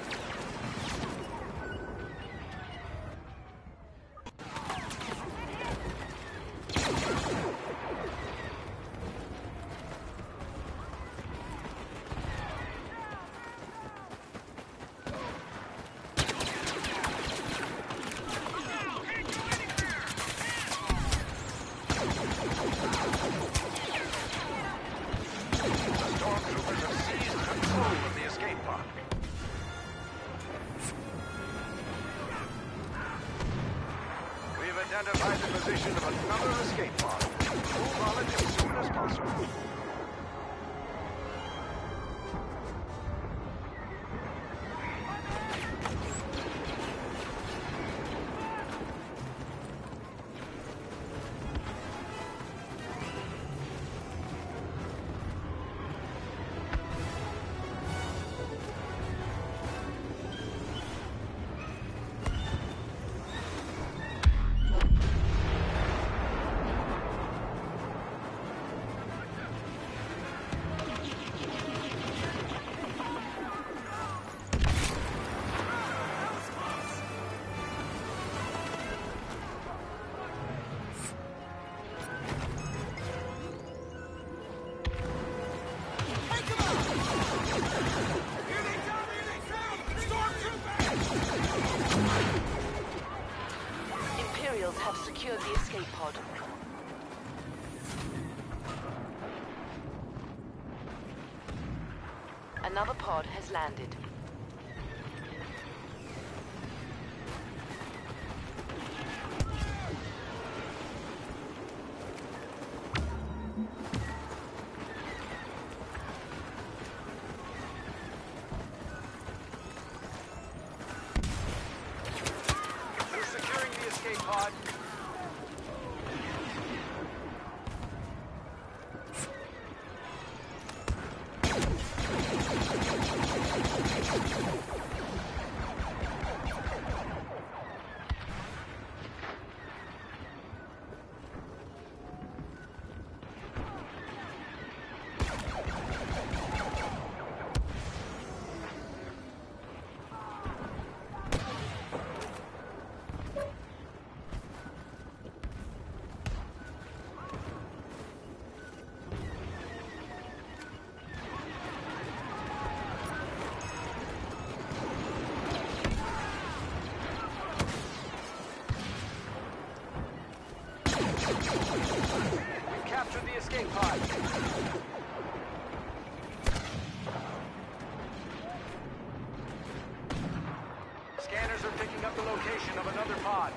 Stormtroopers have seized control of the escape pod. We've identified the position of another escape pod. Move on it as soon as possible. Imperials have secured the escape pod. Another pod has landed. We're securing the escape pod. We've captured the escape pod. Scanners are picking up the location of another pod.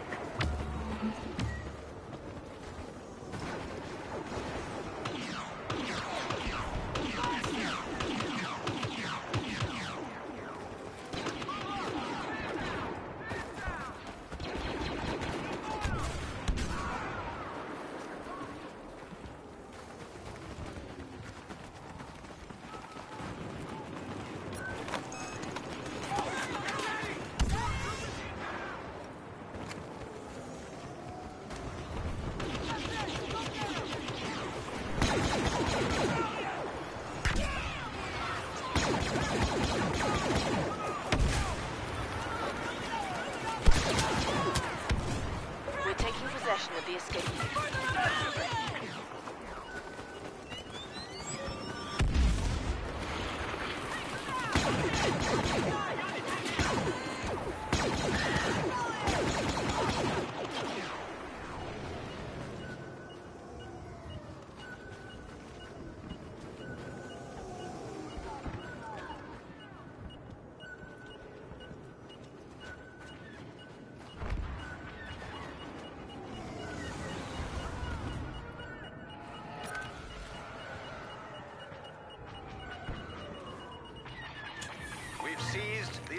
We're taking possession of the escape pod.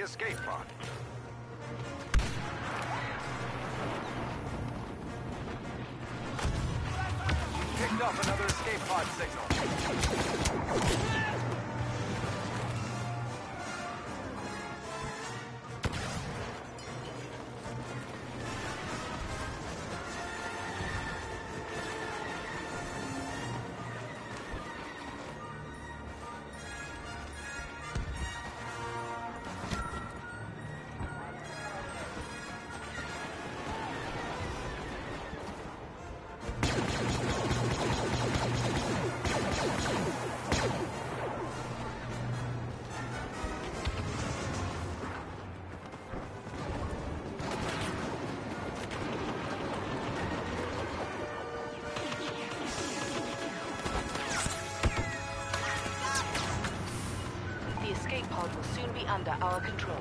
escape pod. Picked up another escape pod signal. The escape pod will soon be under our control.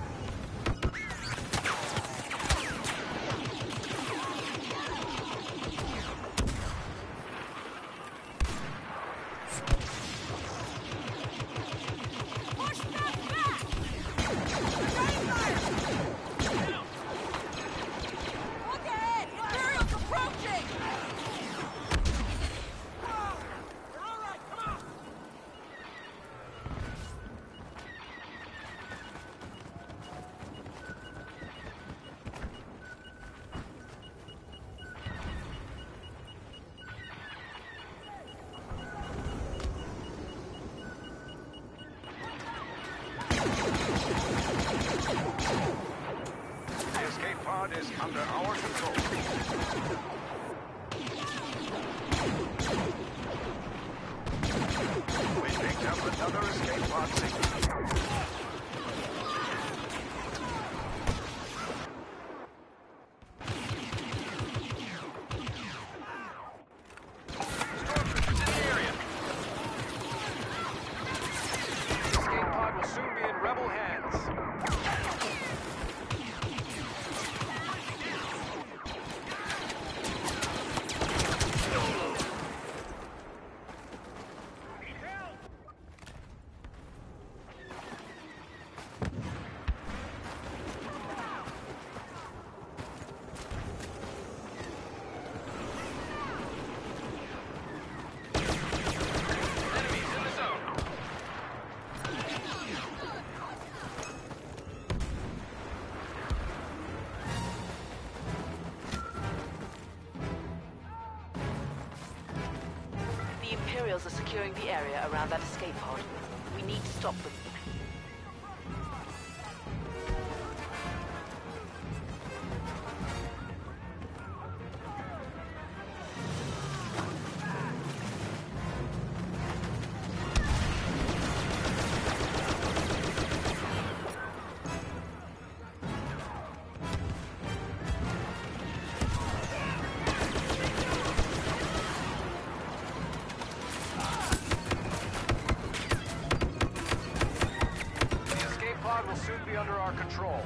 The escape pod is under our control. We picked up another escape pod signal. Stormtroopers in the area. The escape pod will soon be in rebel hands. Enemies in the zone. The Imperials are securing the area around that escape pod. We need to stop them. The escape pod will soon be under our control.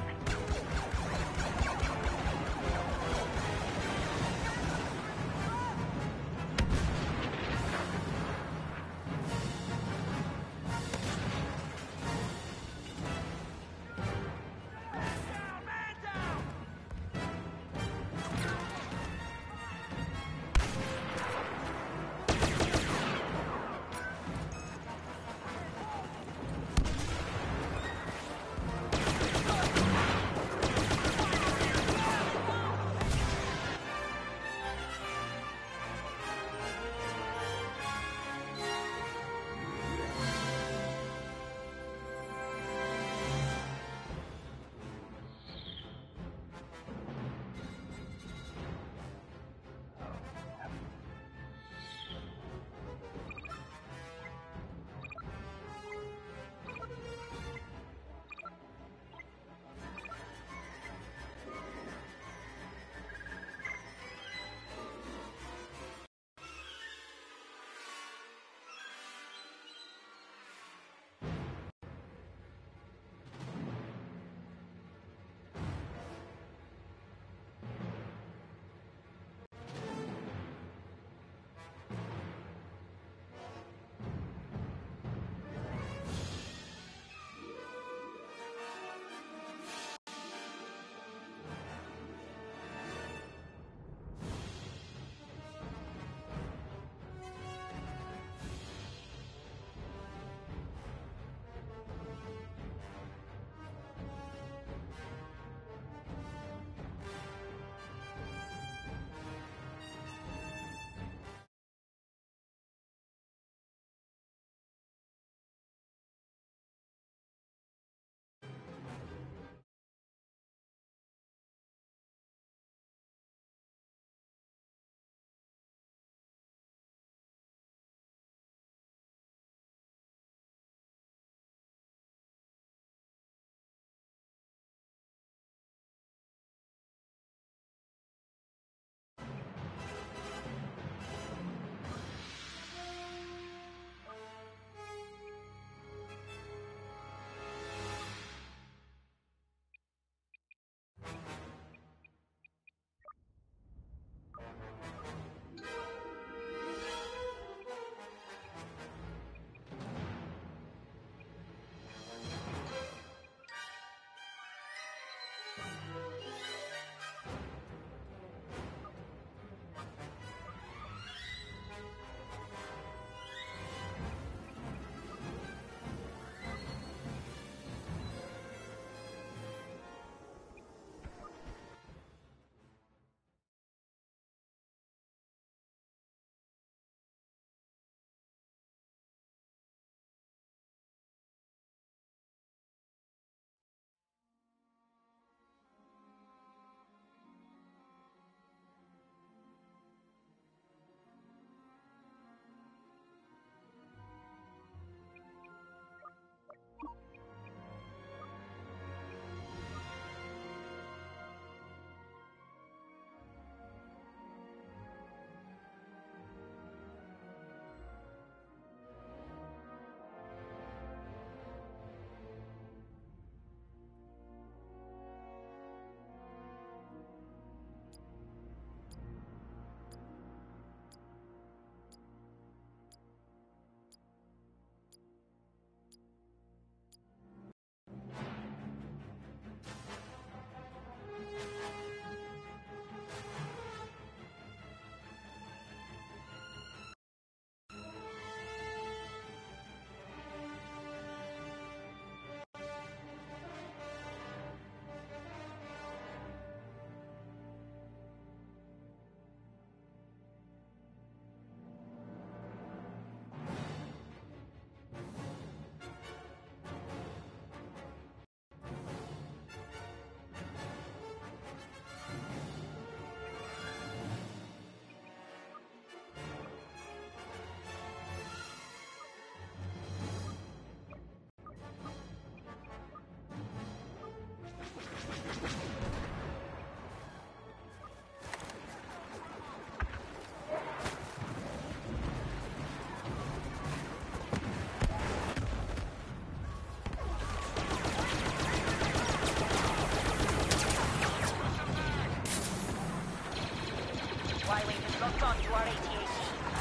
Y-Wing has locked on to our A T A T.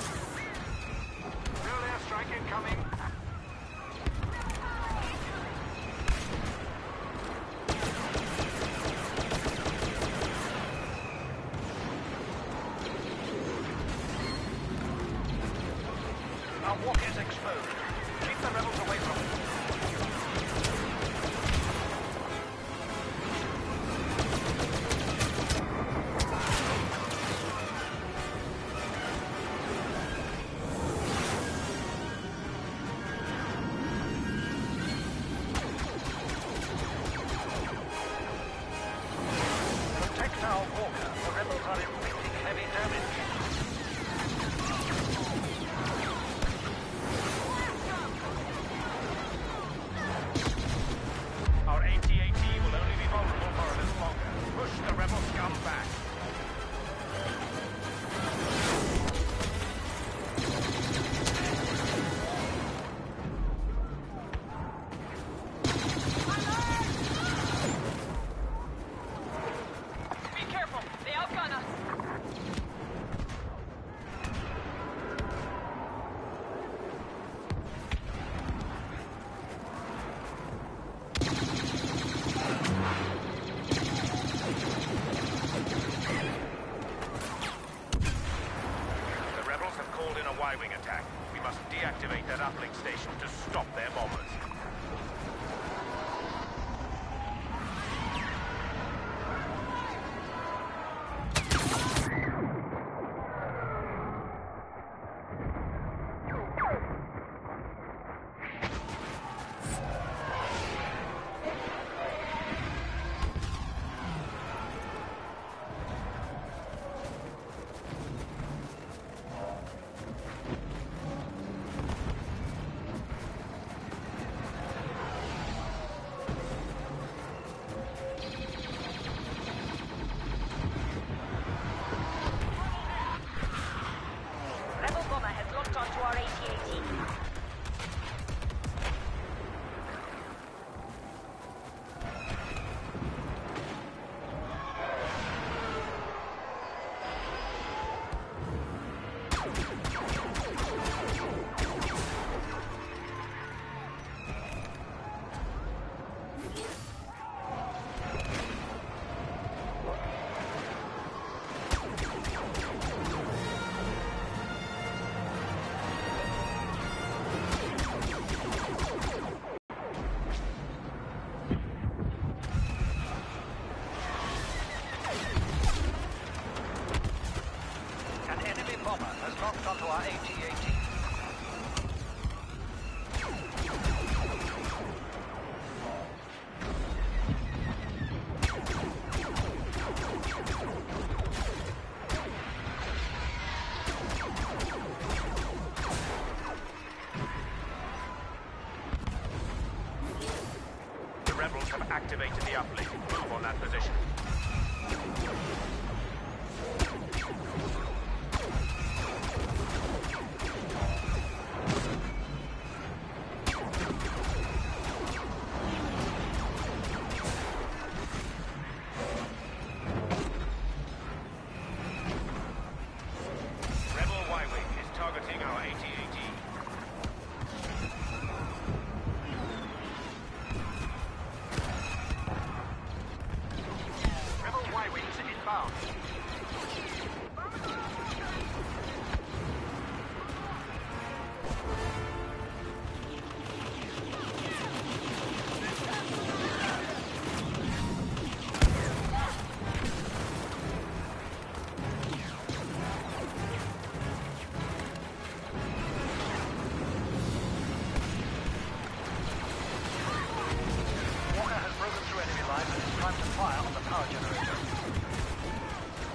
Real airstrike incoming. Our walker is exposed. Keep the rebels away from it. Protect our walker. The rebels are inflicting heavy damage. Our A T A T will only be vulnerable for a little longer. Push the rebel scum back. Be careful, they outgun us. The rebels have called in a Y-Wing attack. We must deactivate that uplink station to stop their bombers. Rebel bomber has locked onto our A T A T. An enemy bomber has locked onto our A T A T. The rebels have activated the uplink. Move on that position. Rebel Y-Wing is targeting our A T A T. Rebel Y-Wings inbound. Walker has broken through enemy lines and it's time to fire on the power generator.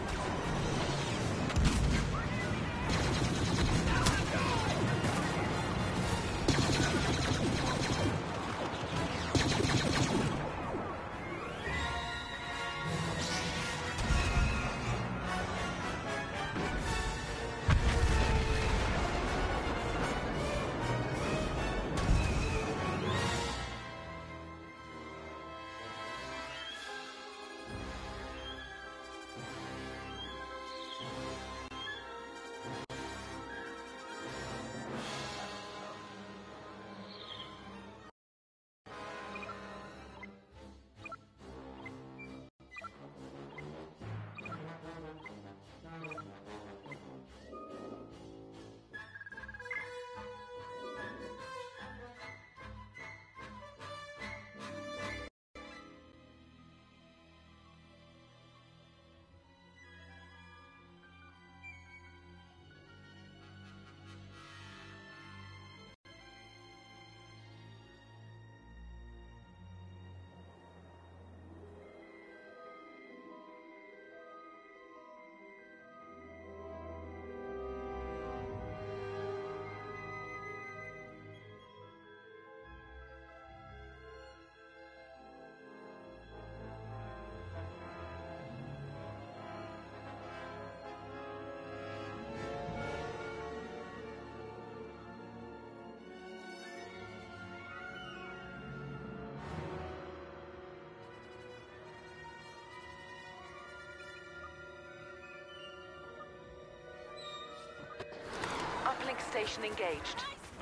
Uplink station engaged.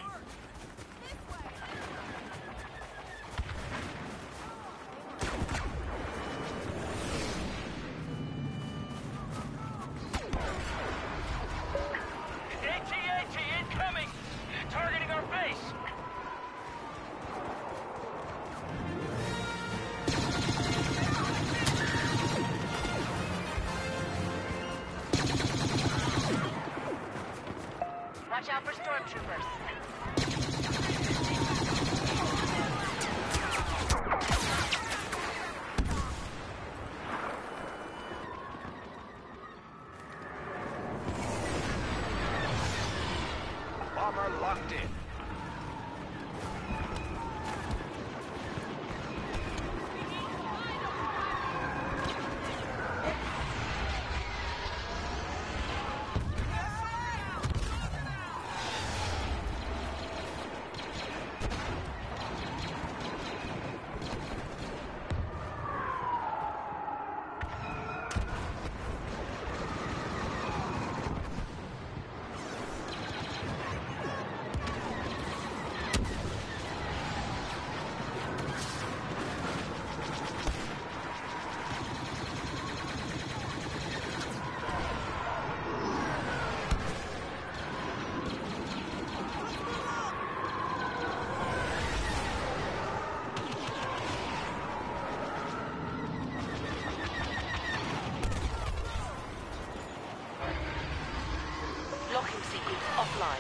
AT AT incoming! Targeting our base! Watch out for stormtroopers. Bomber locked in. Locking sequence offline.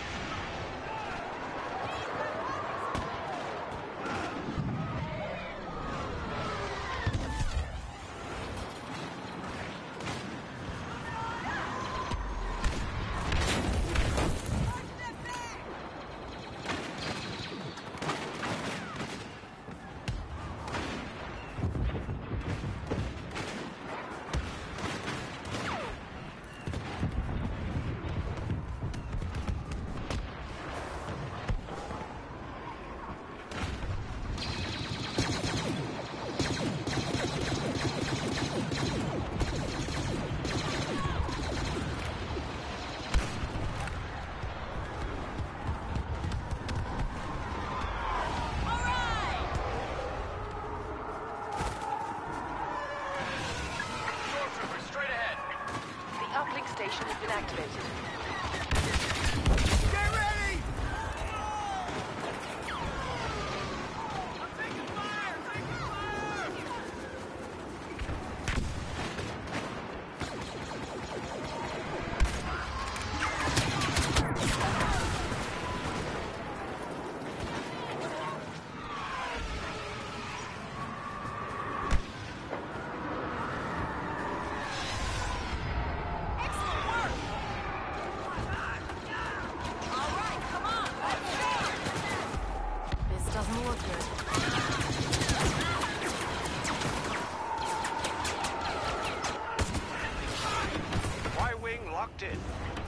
Stormtroopers, straight ahead! The uplink station has been activated. Get ready! I'm taking fire! Taking fire! Excellent work! All right, come on! This doesn't look good. Y-wing locked in.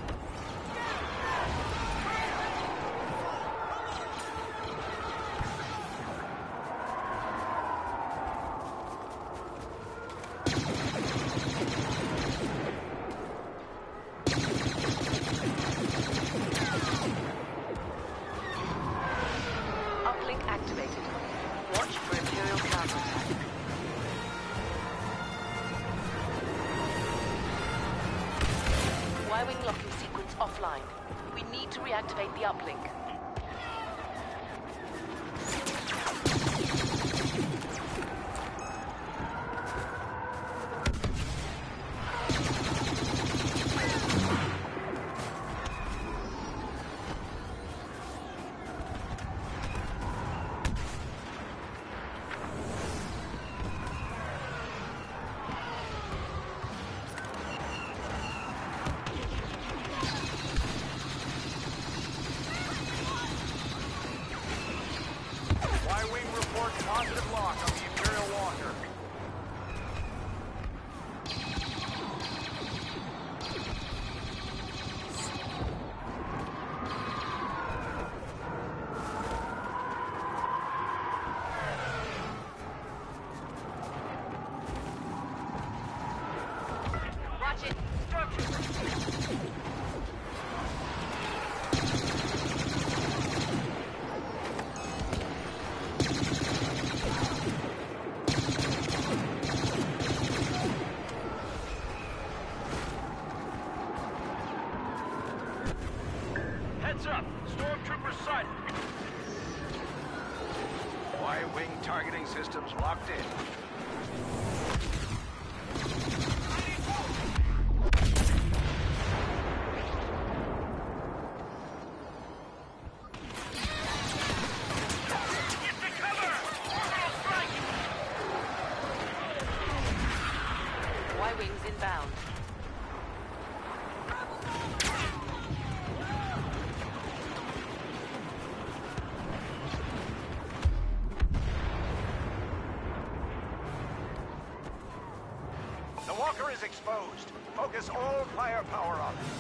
Uplink activated. Watch for Imperial counterattack. Y-wing locking sequence offline. We need to reactivate the uplink. Heads up! Stormtrooper sighted! Y-wing targeting systems locked in. Y-wings inbound. The walker is exposed. Focus all firepower on it.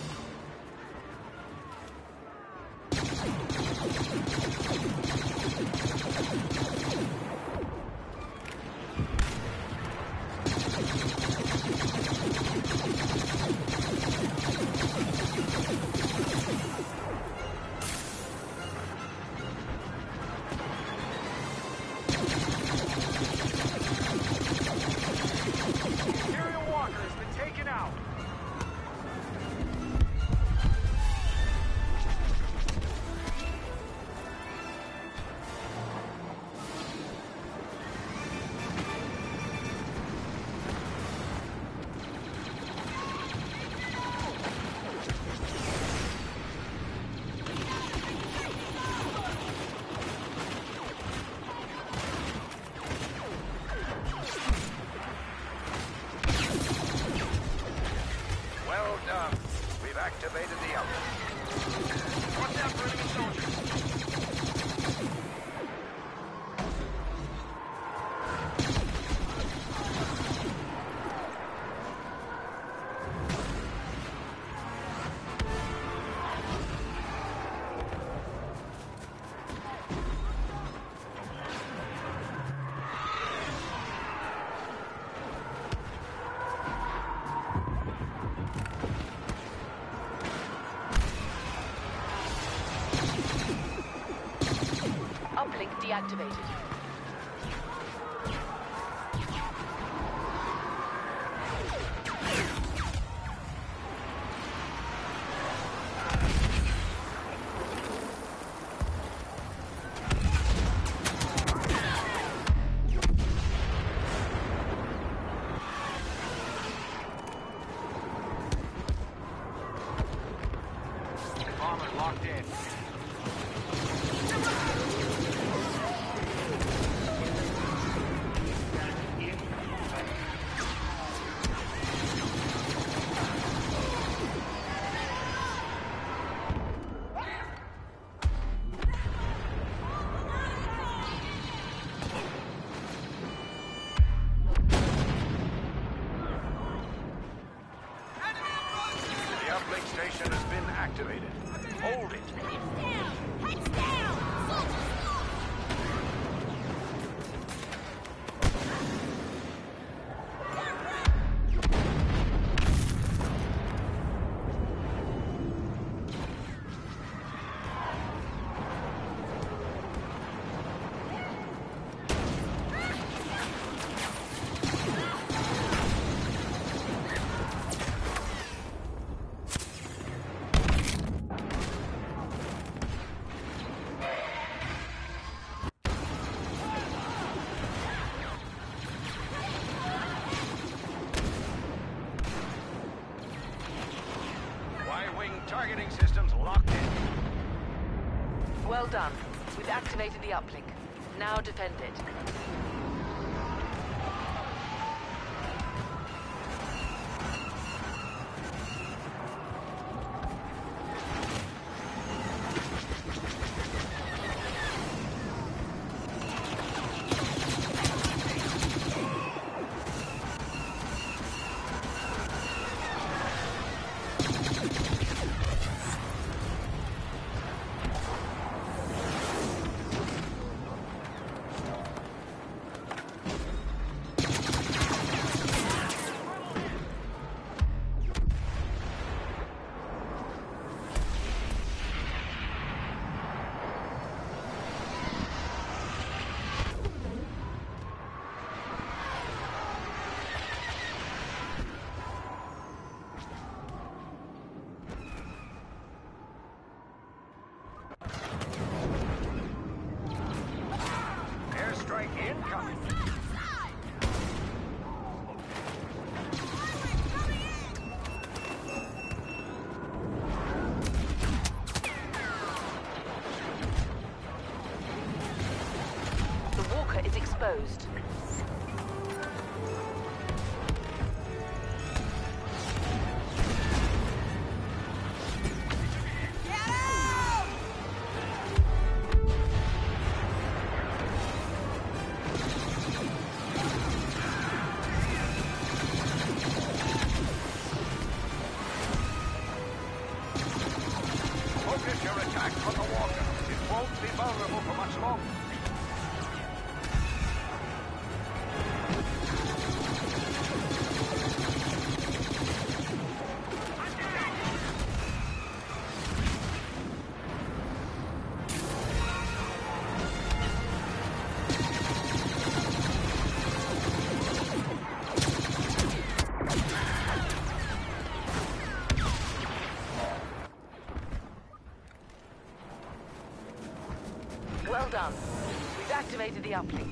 Imperial Walker has been taken out. Well done. We've activated the uplink. Watch out for enemy soldiers. Uplink deactivated. Bomber locked in. The uplink station has been activated. Hold it. Heads down! Soldiers lost! Y-wing targeting systems locked in. Well done. We've activated the uplink. Now defend it. attack from the walker. It won't be vulnerable for much longer. Well done. We've activated the uplink.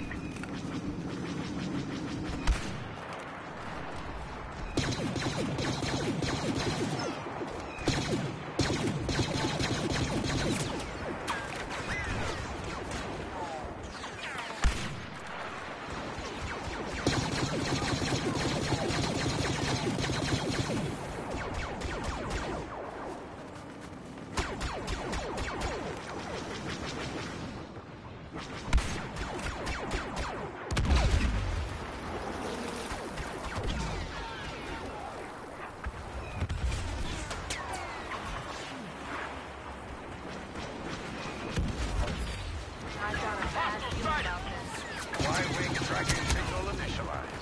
Y-wing tracking signal initialized.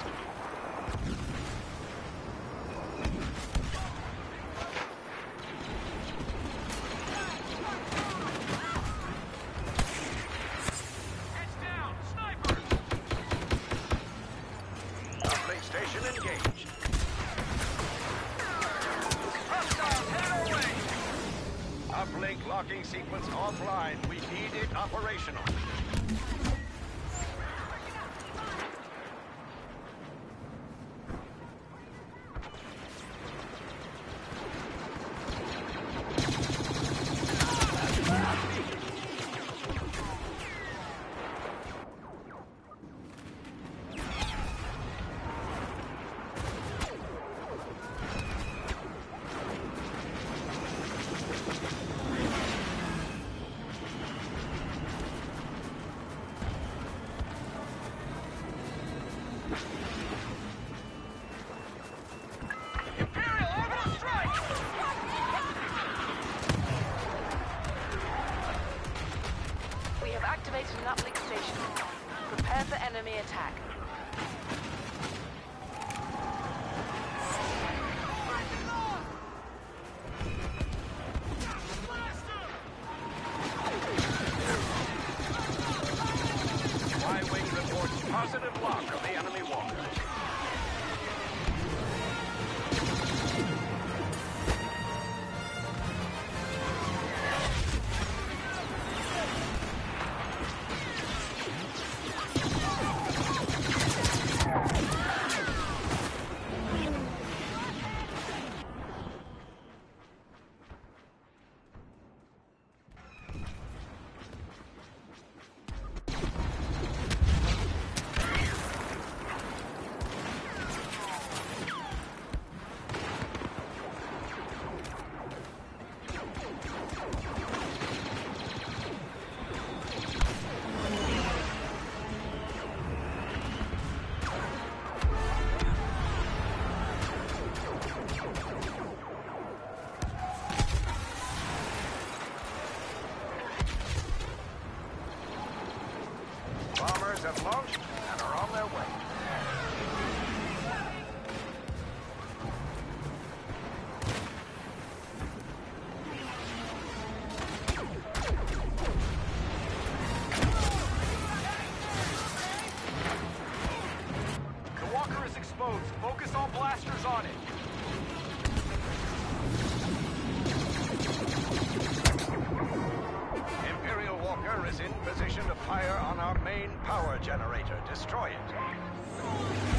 Heads down! Snipers! Uplink station engaged. Hostiles headed our way! Uplink locking sequence offline. We need it operational. Imperial orbital strike! We have activated an uplink station. Prepare for enemy attack. Y-wing reports positive lock of the enemy walker. Bombers have launched and are on their way. The walker is exposed. Focus all blasters on it. Imperial Walker is in position to fire on our main power generator. Destroy it.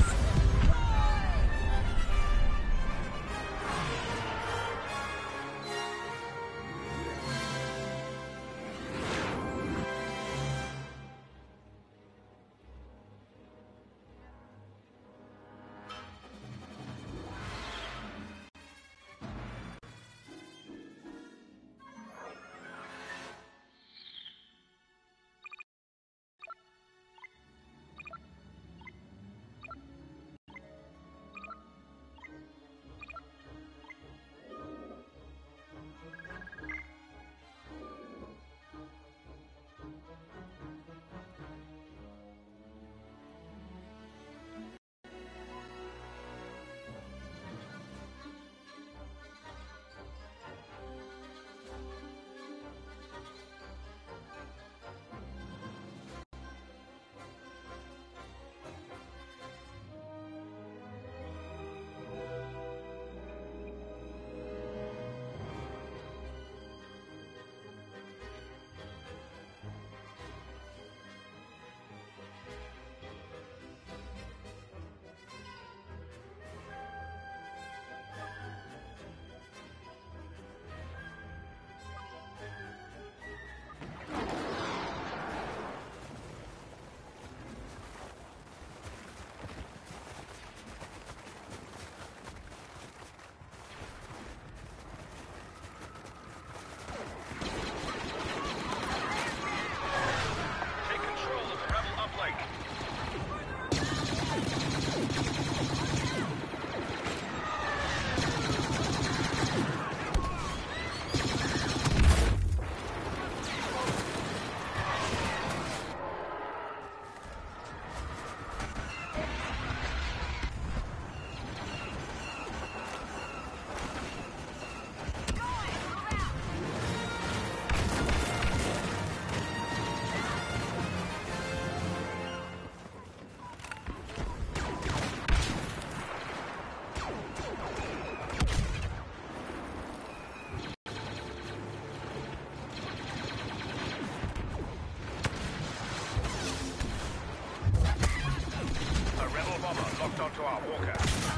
A rebel bomber locked onto our walker.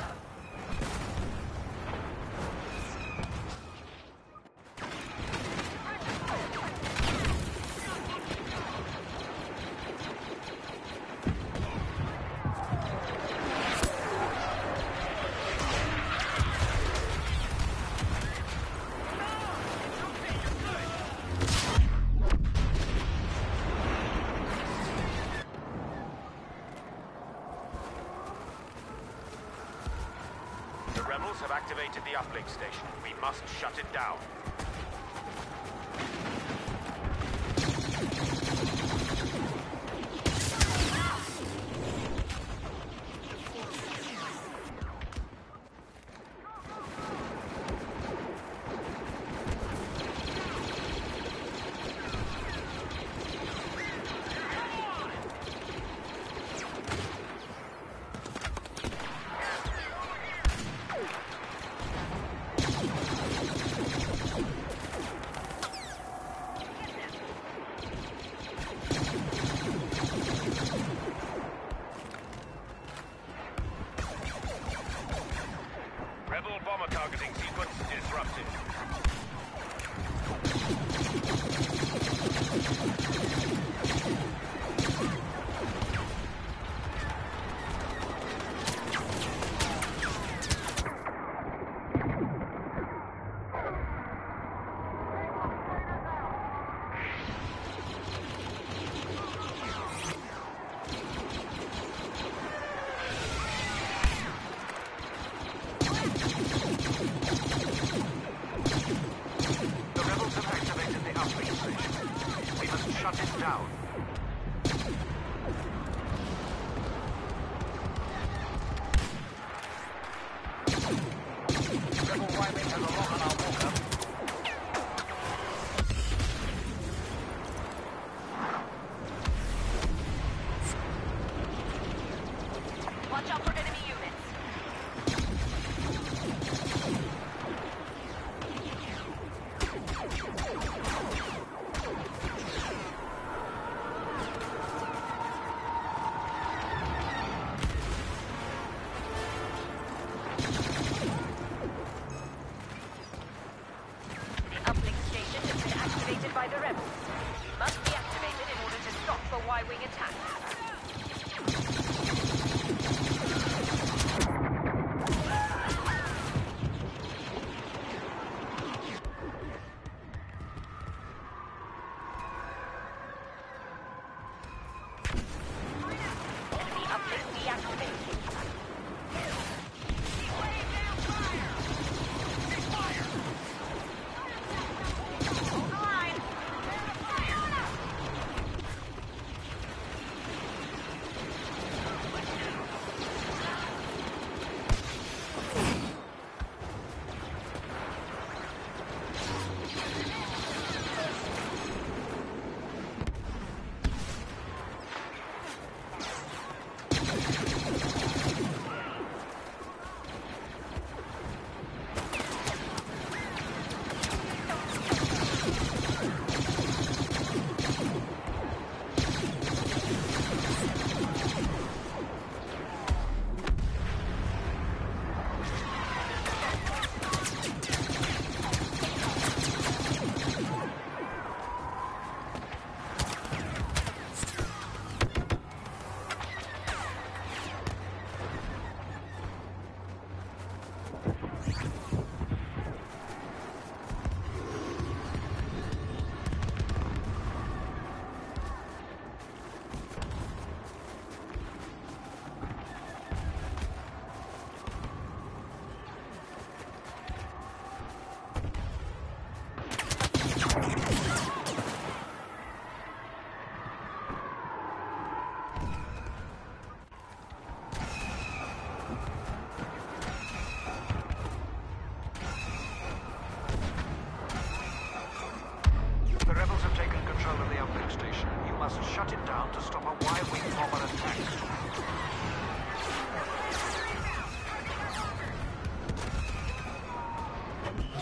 The rebels have activated the uplink station. We must shut it down.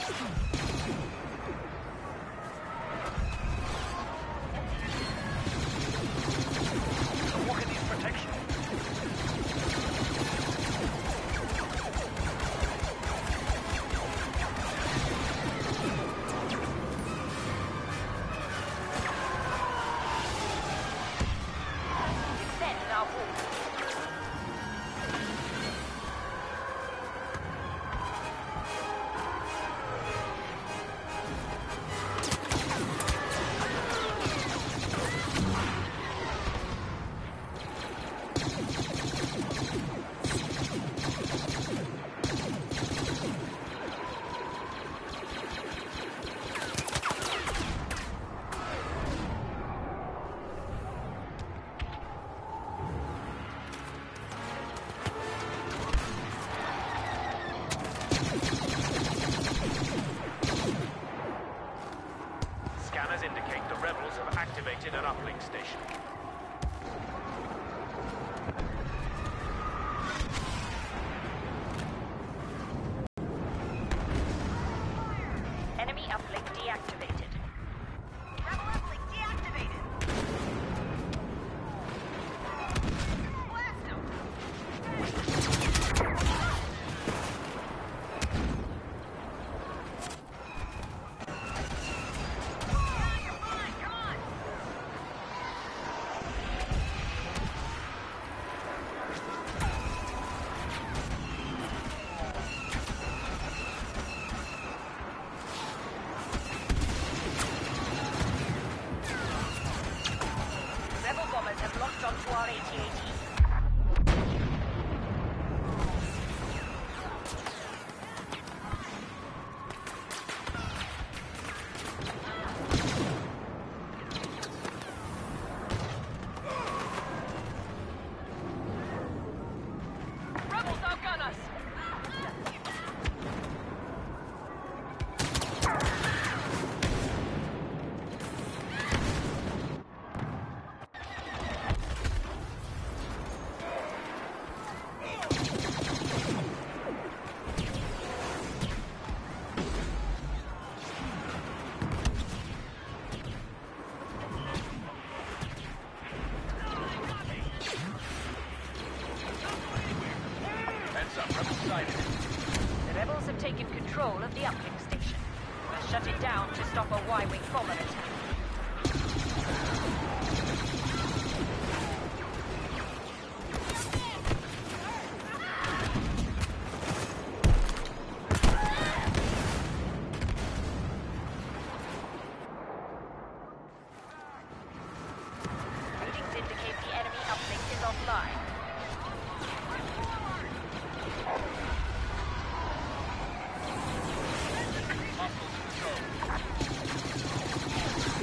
The walker needs protection. Defend our walls. Scanners indicate the rebels have activated an uplink station. Enemy uplink deactivated. Rebel uplink deactivated. Blast 'em. Yeah, you're fine. Come on. Rebel bombers have locked onto our A T A T. Rebels outgun us! Heads up, rebel sighted. The rebels have taken control of the uplink station. We'll shut it down to stop a Y-wing bomber attack. Readings indicate the enemy uplink is offline. Hostiles in the zone.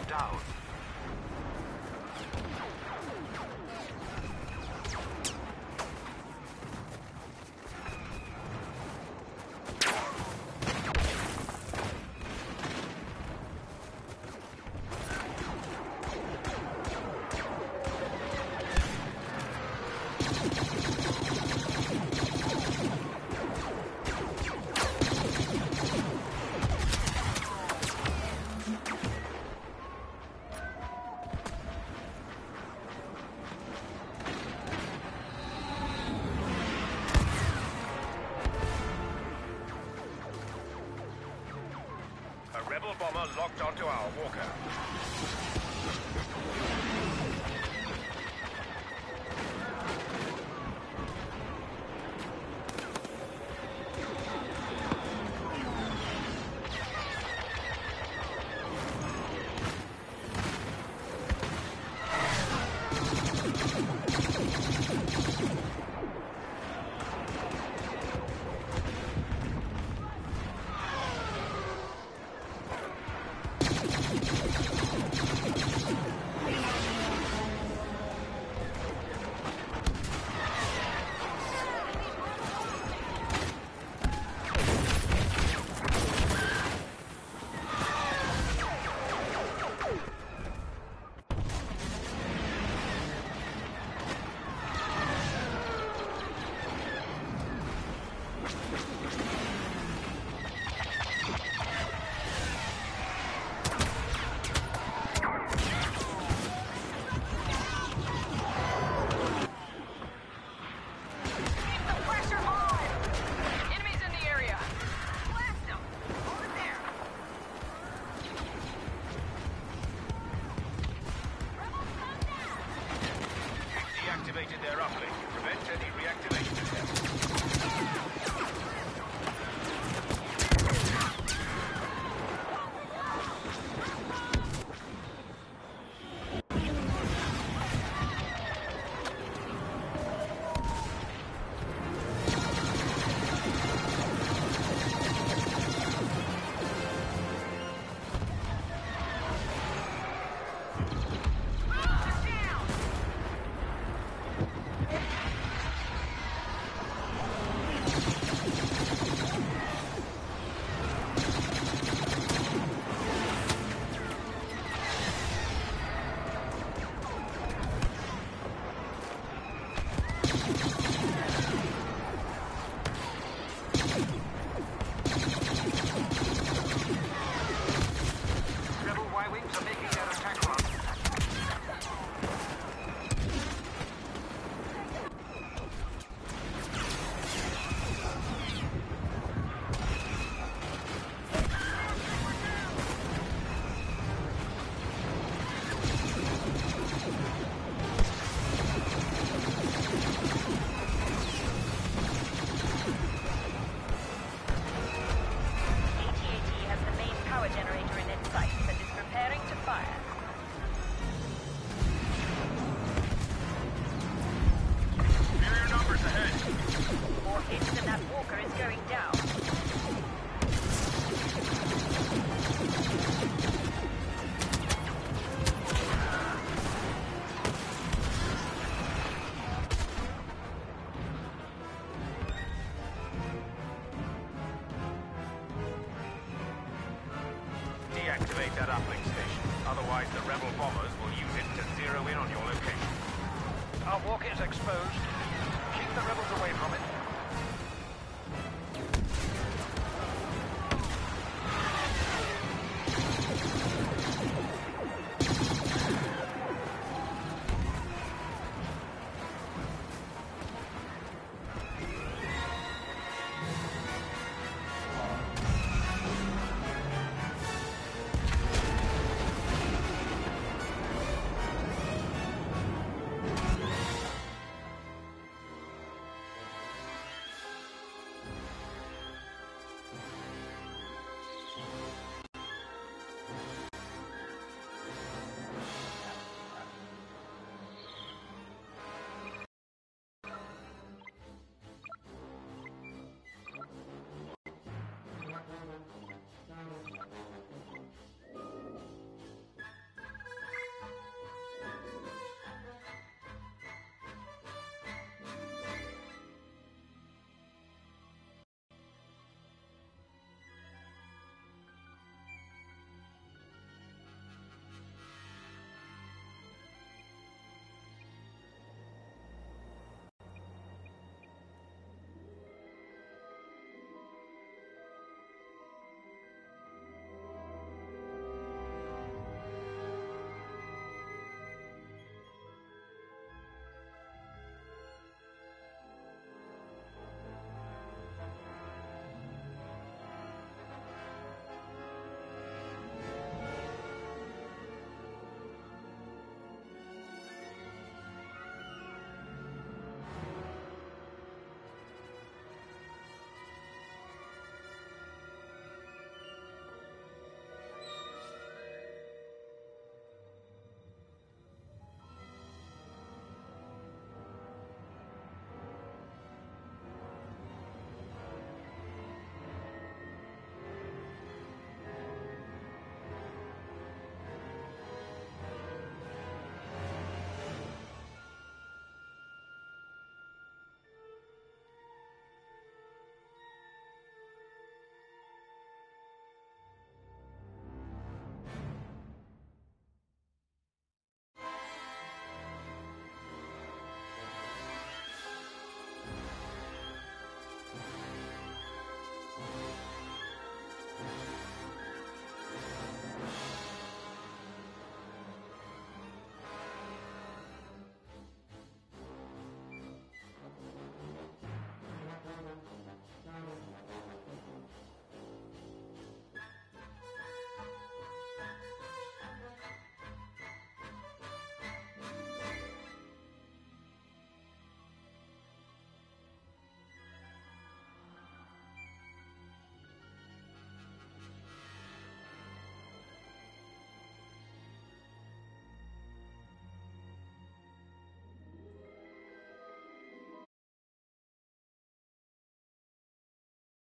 down. A rebel bomber locked onto our walker. Deactivated their uplink. Prevent any reactivation attempts. Rebel Y-Wings are making their attack run. A T A T has the main power generator in its sights and is preparing to fire. Superior numbers ahead. More hits and that walker is going down. Deactivate that uplink station. Otherwise, the rebel bombers will use it to zero in on your location. Our walker is exposed. Keep the rebels away from it.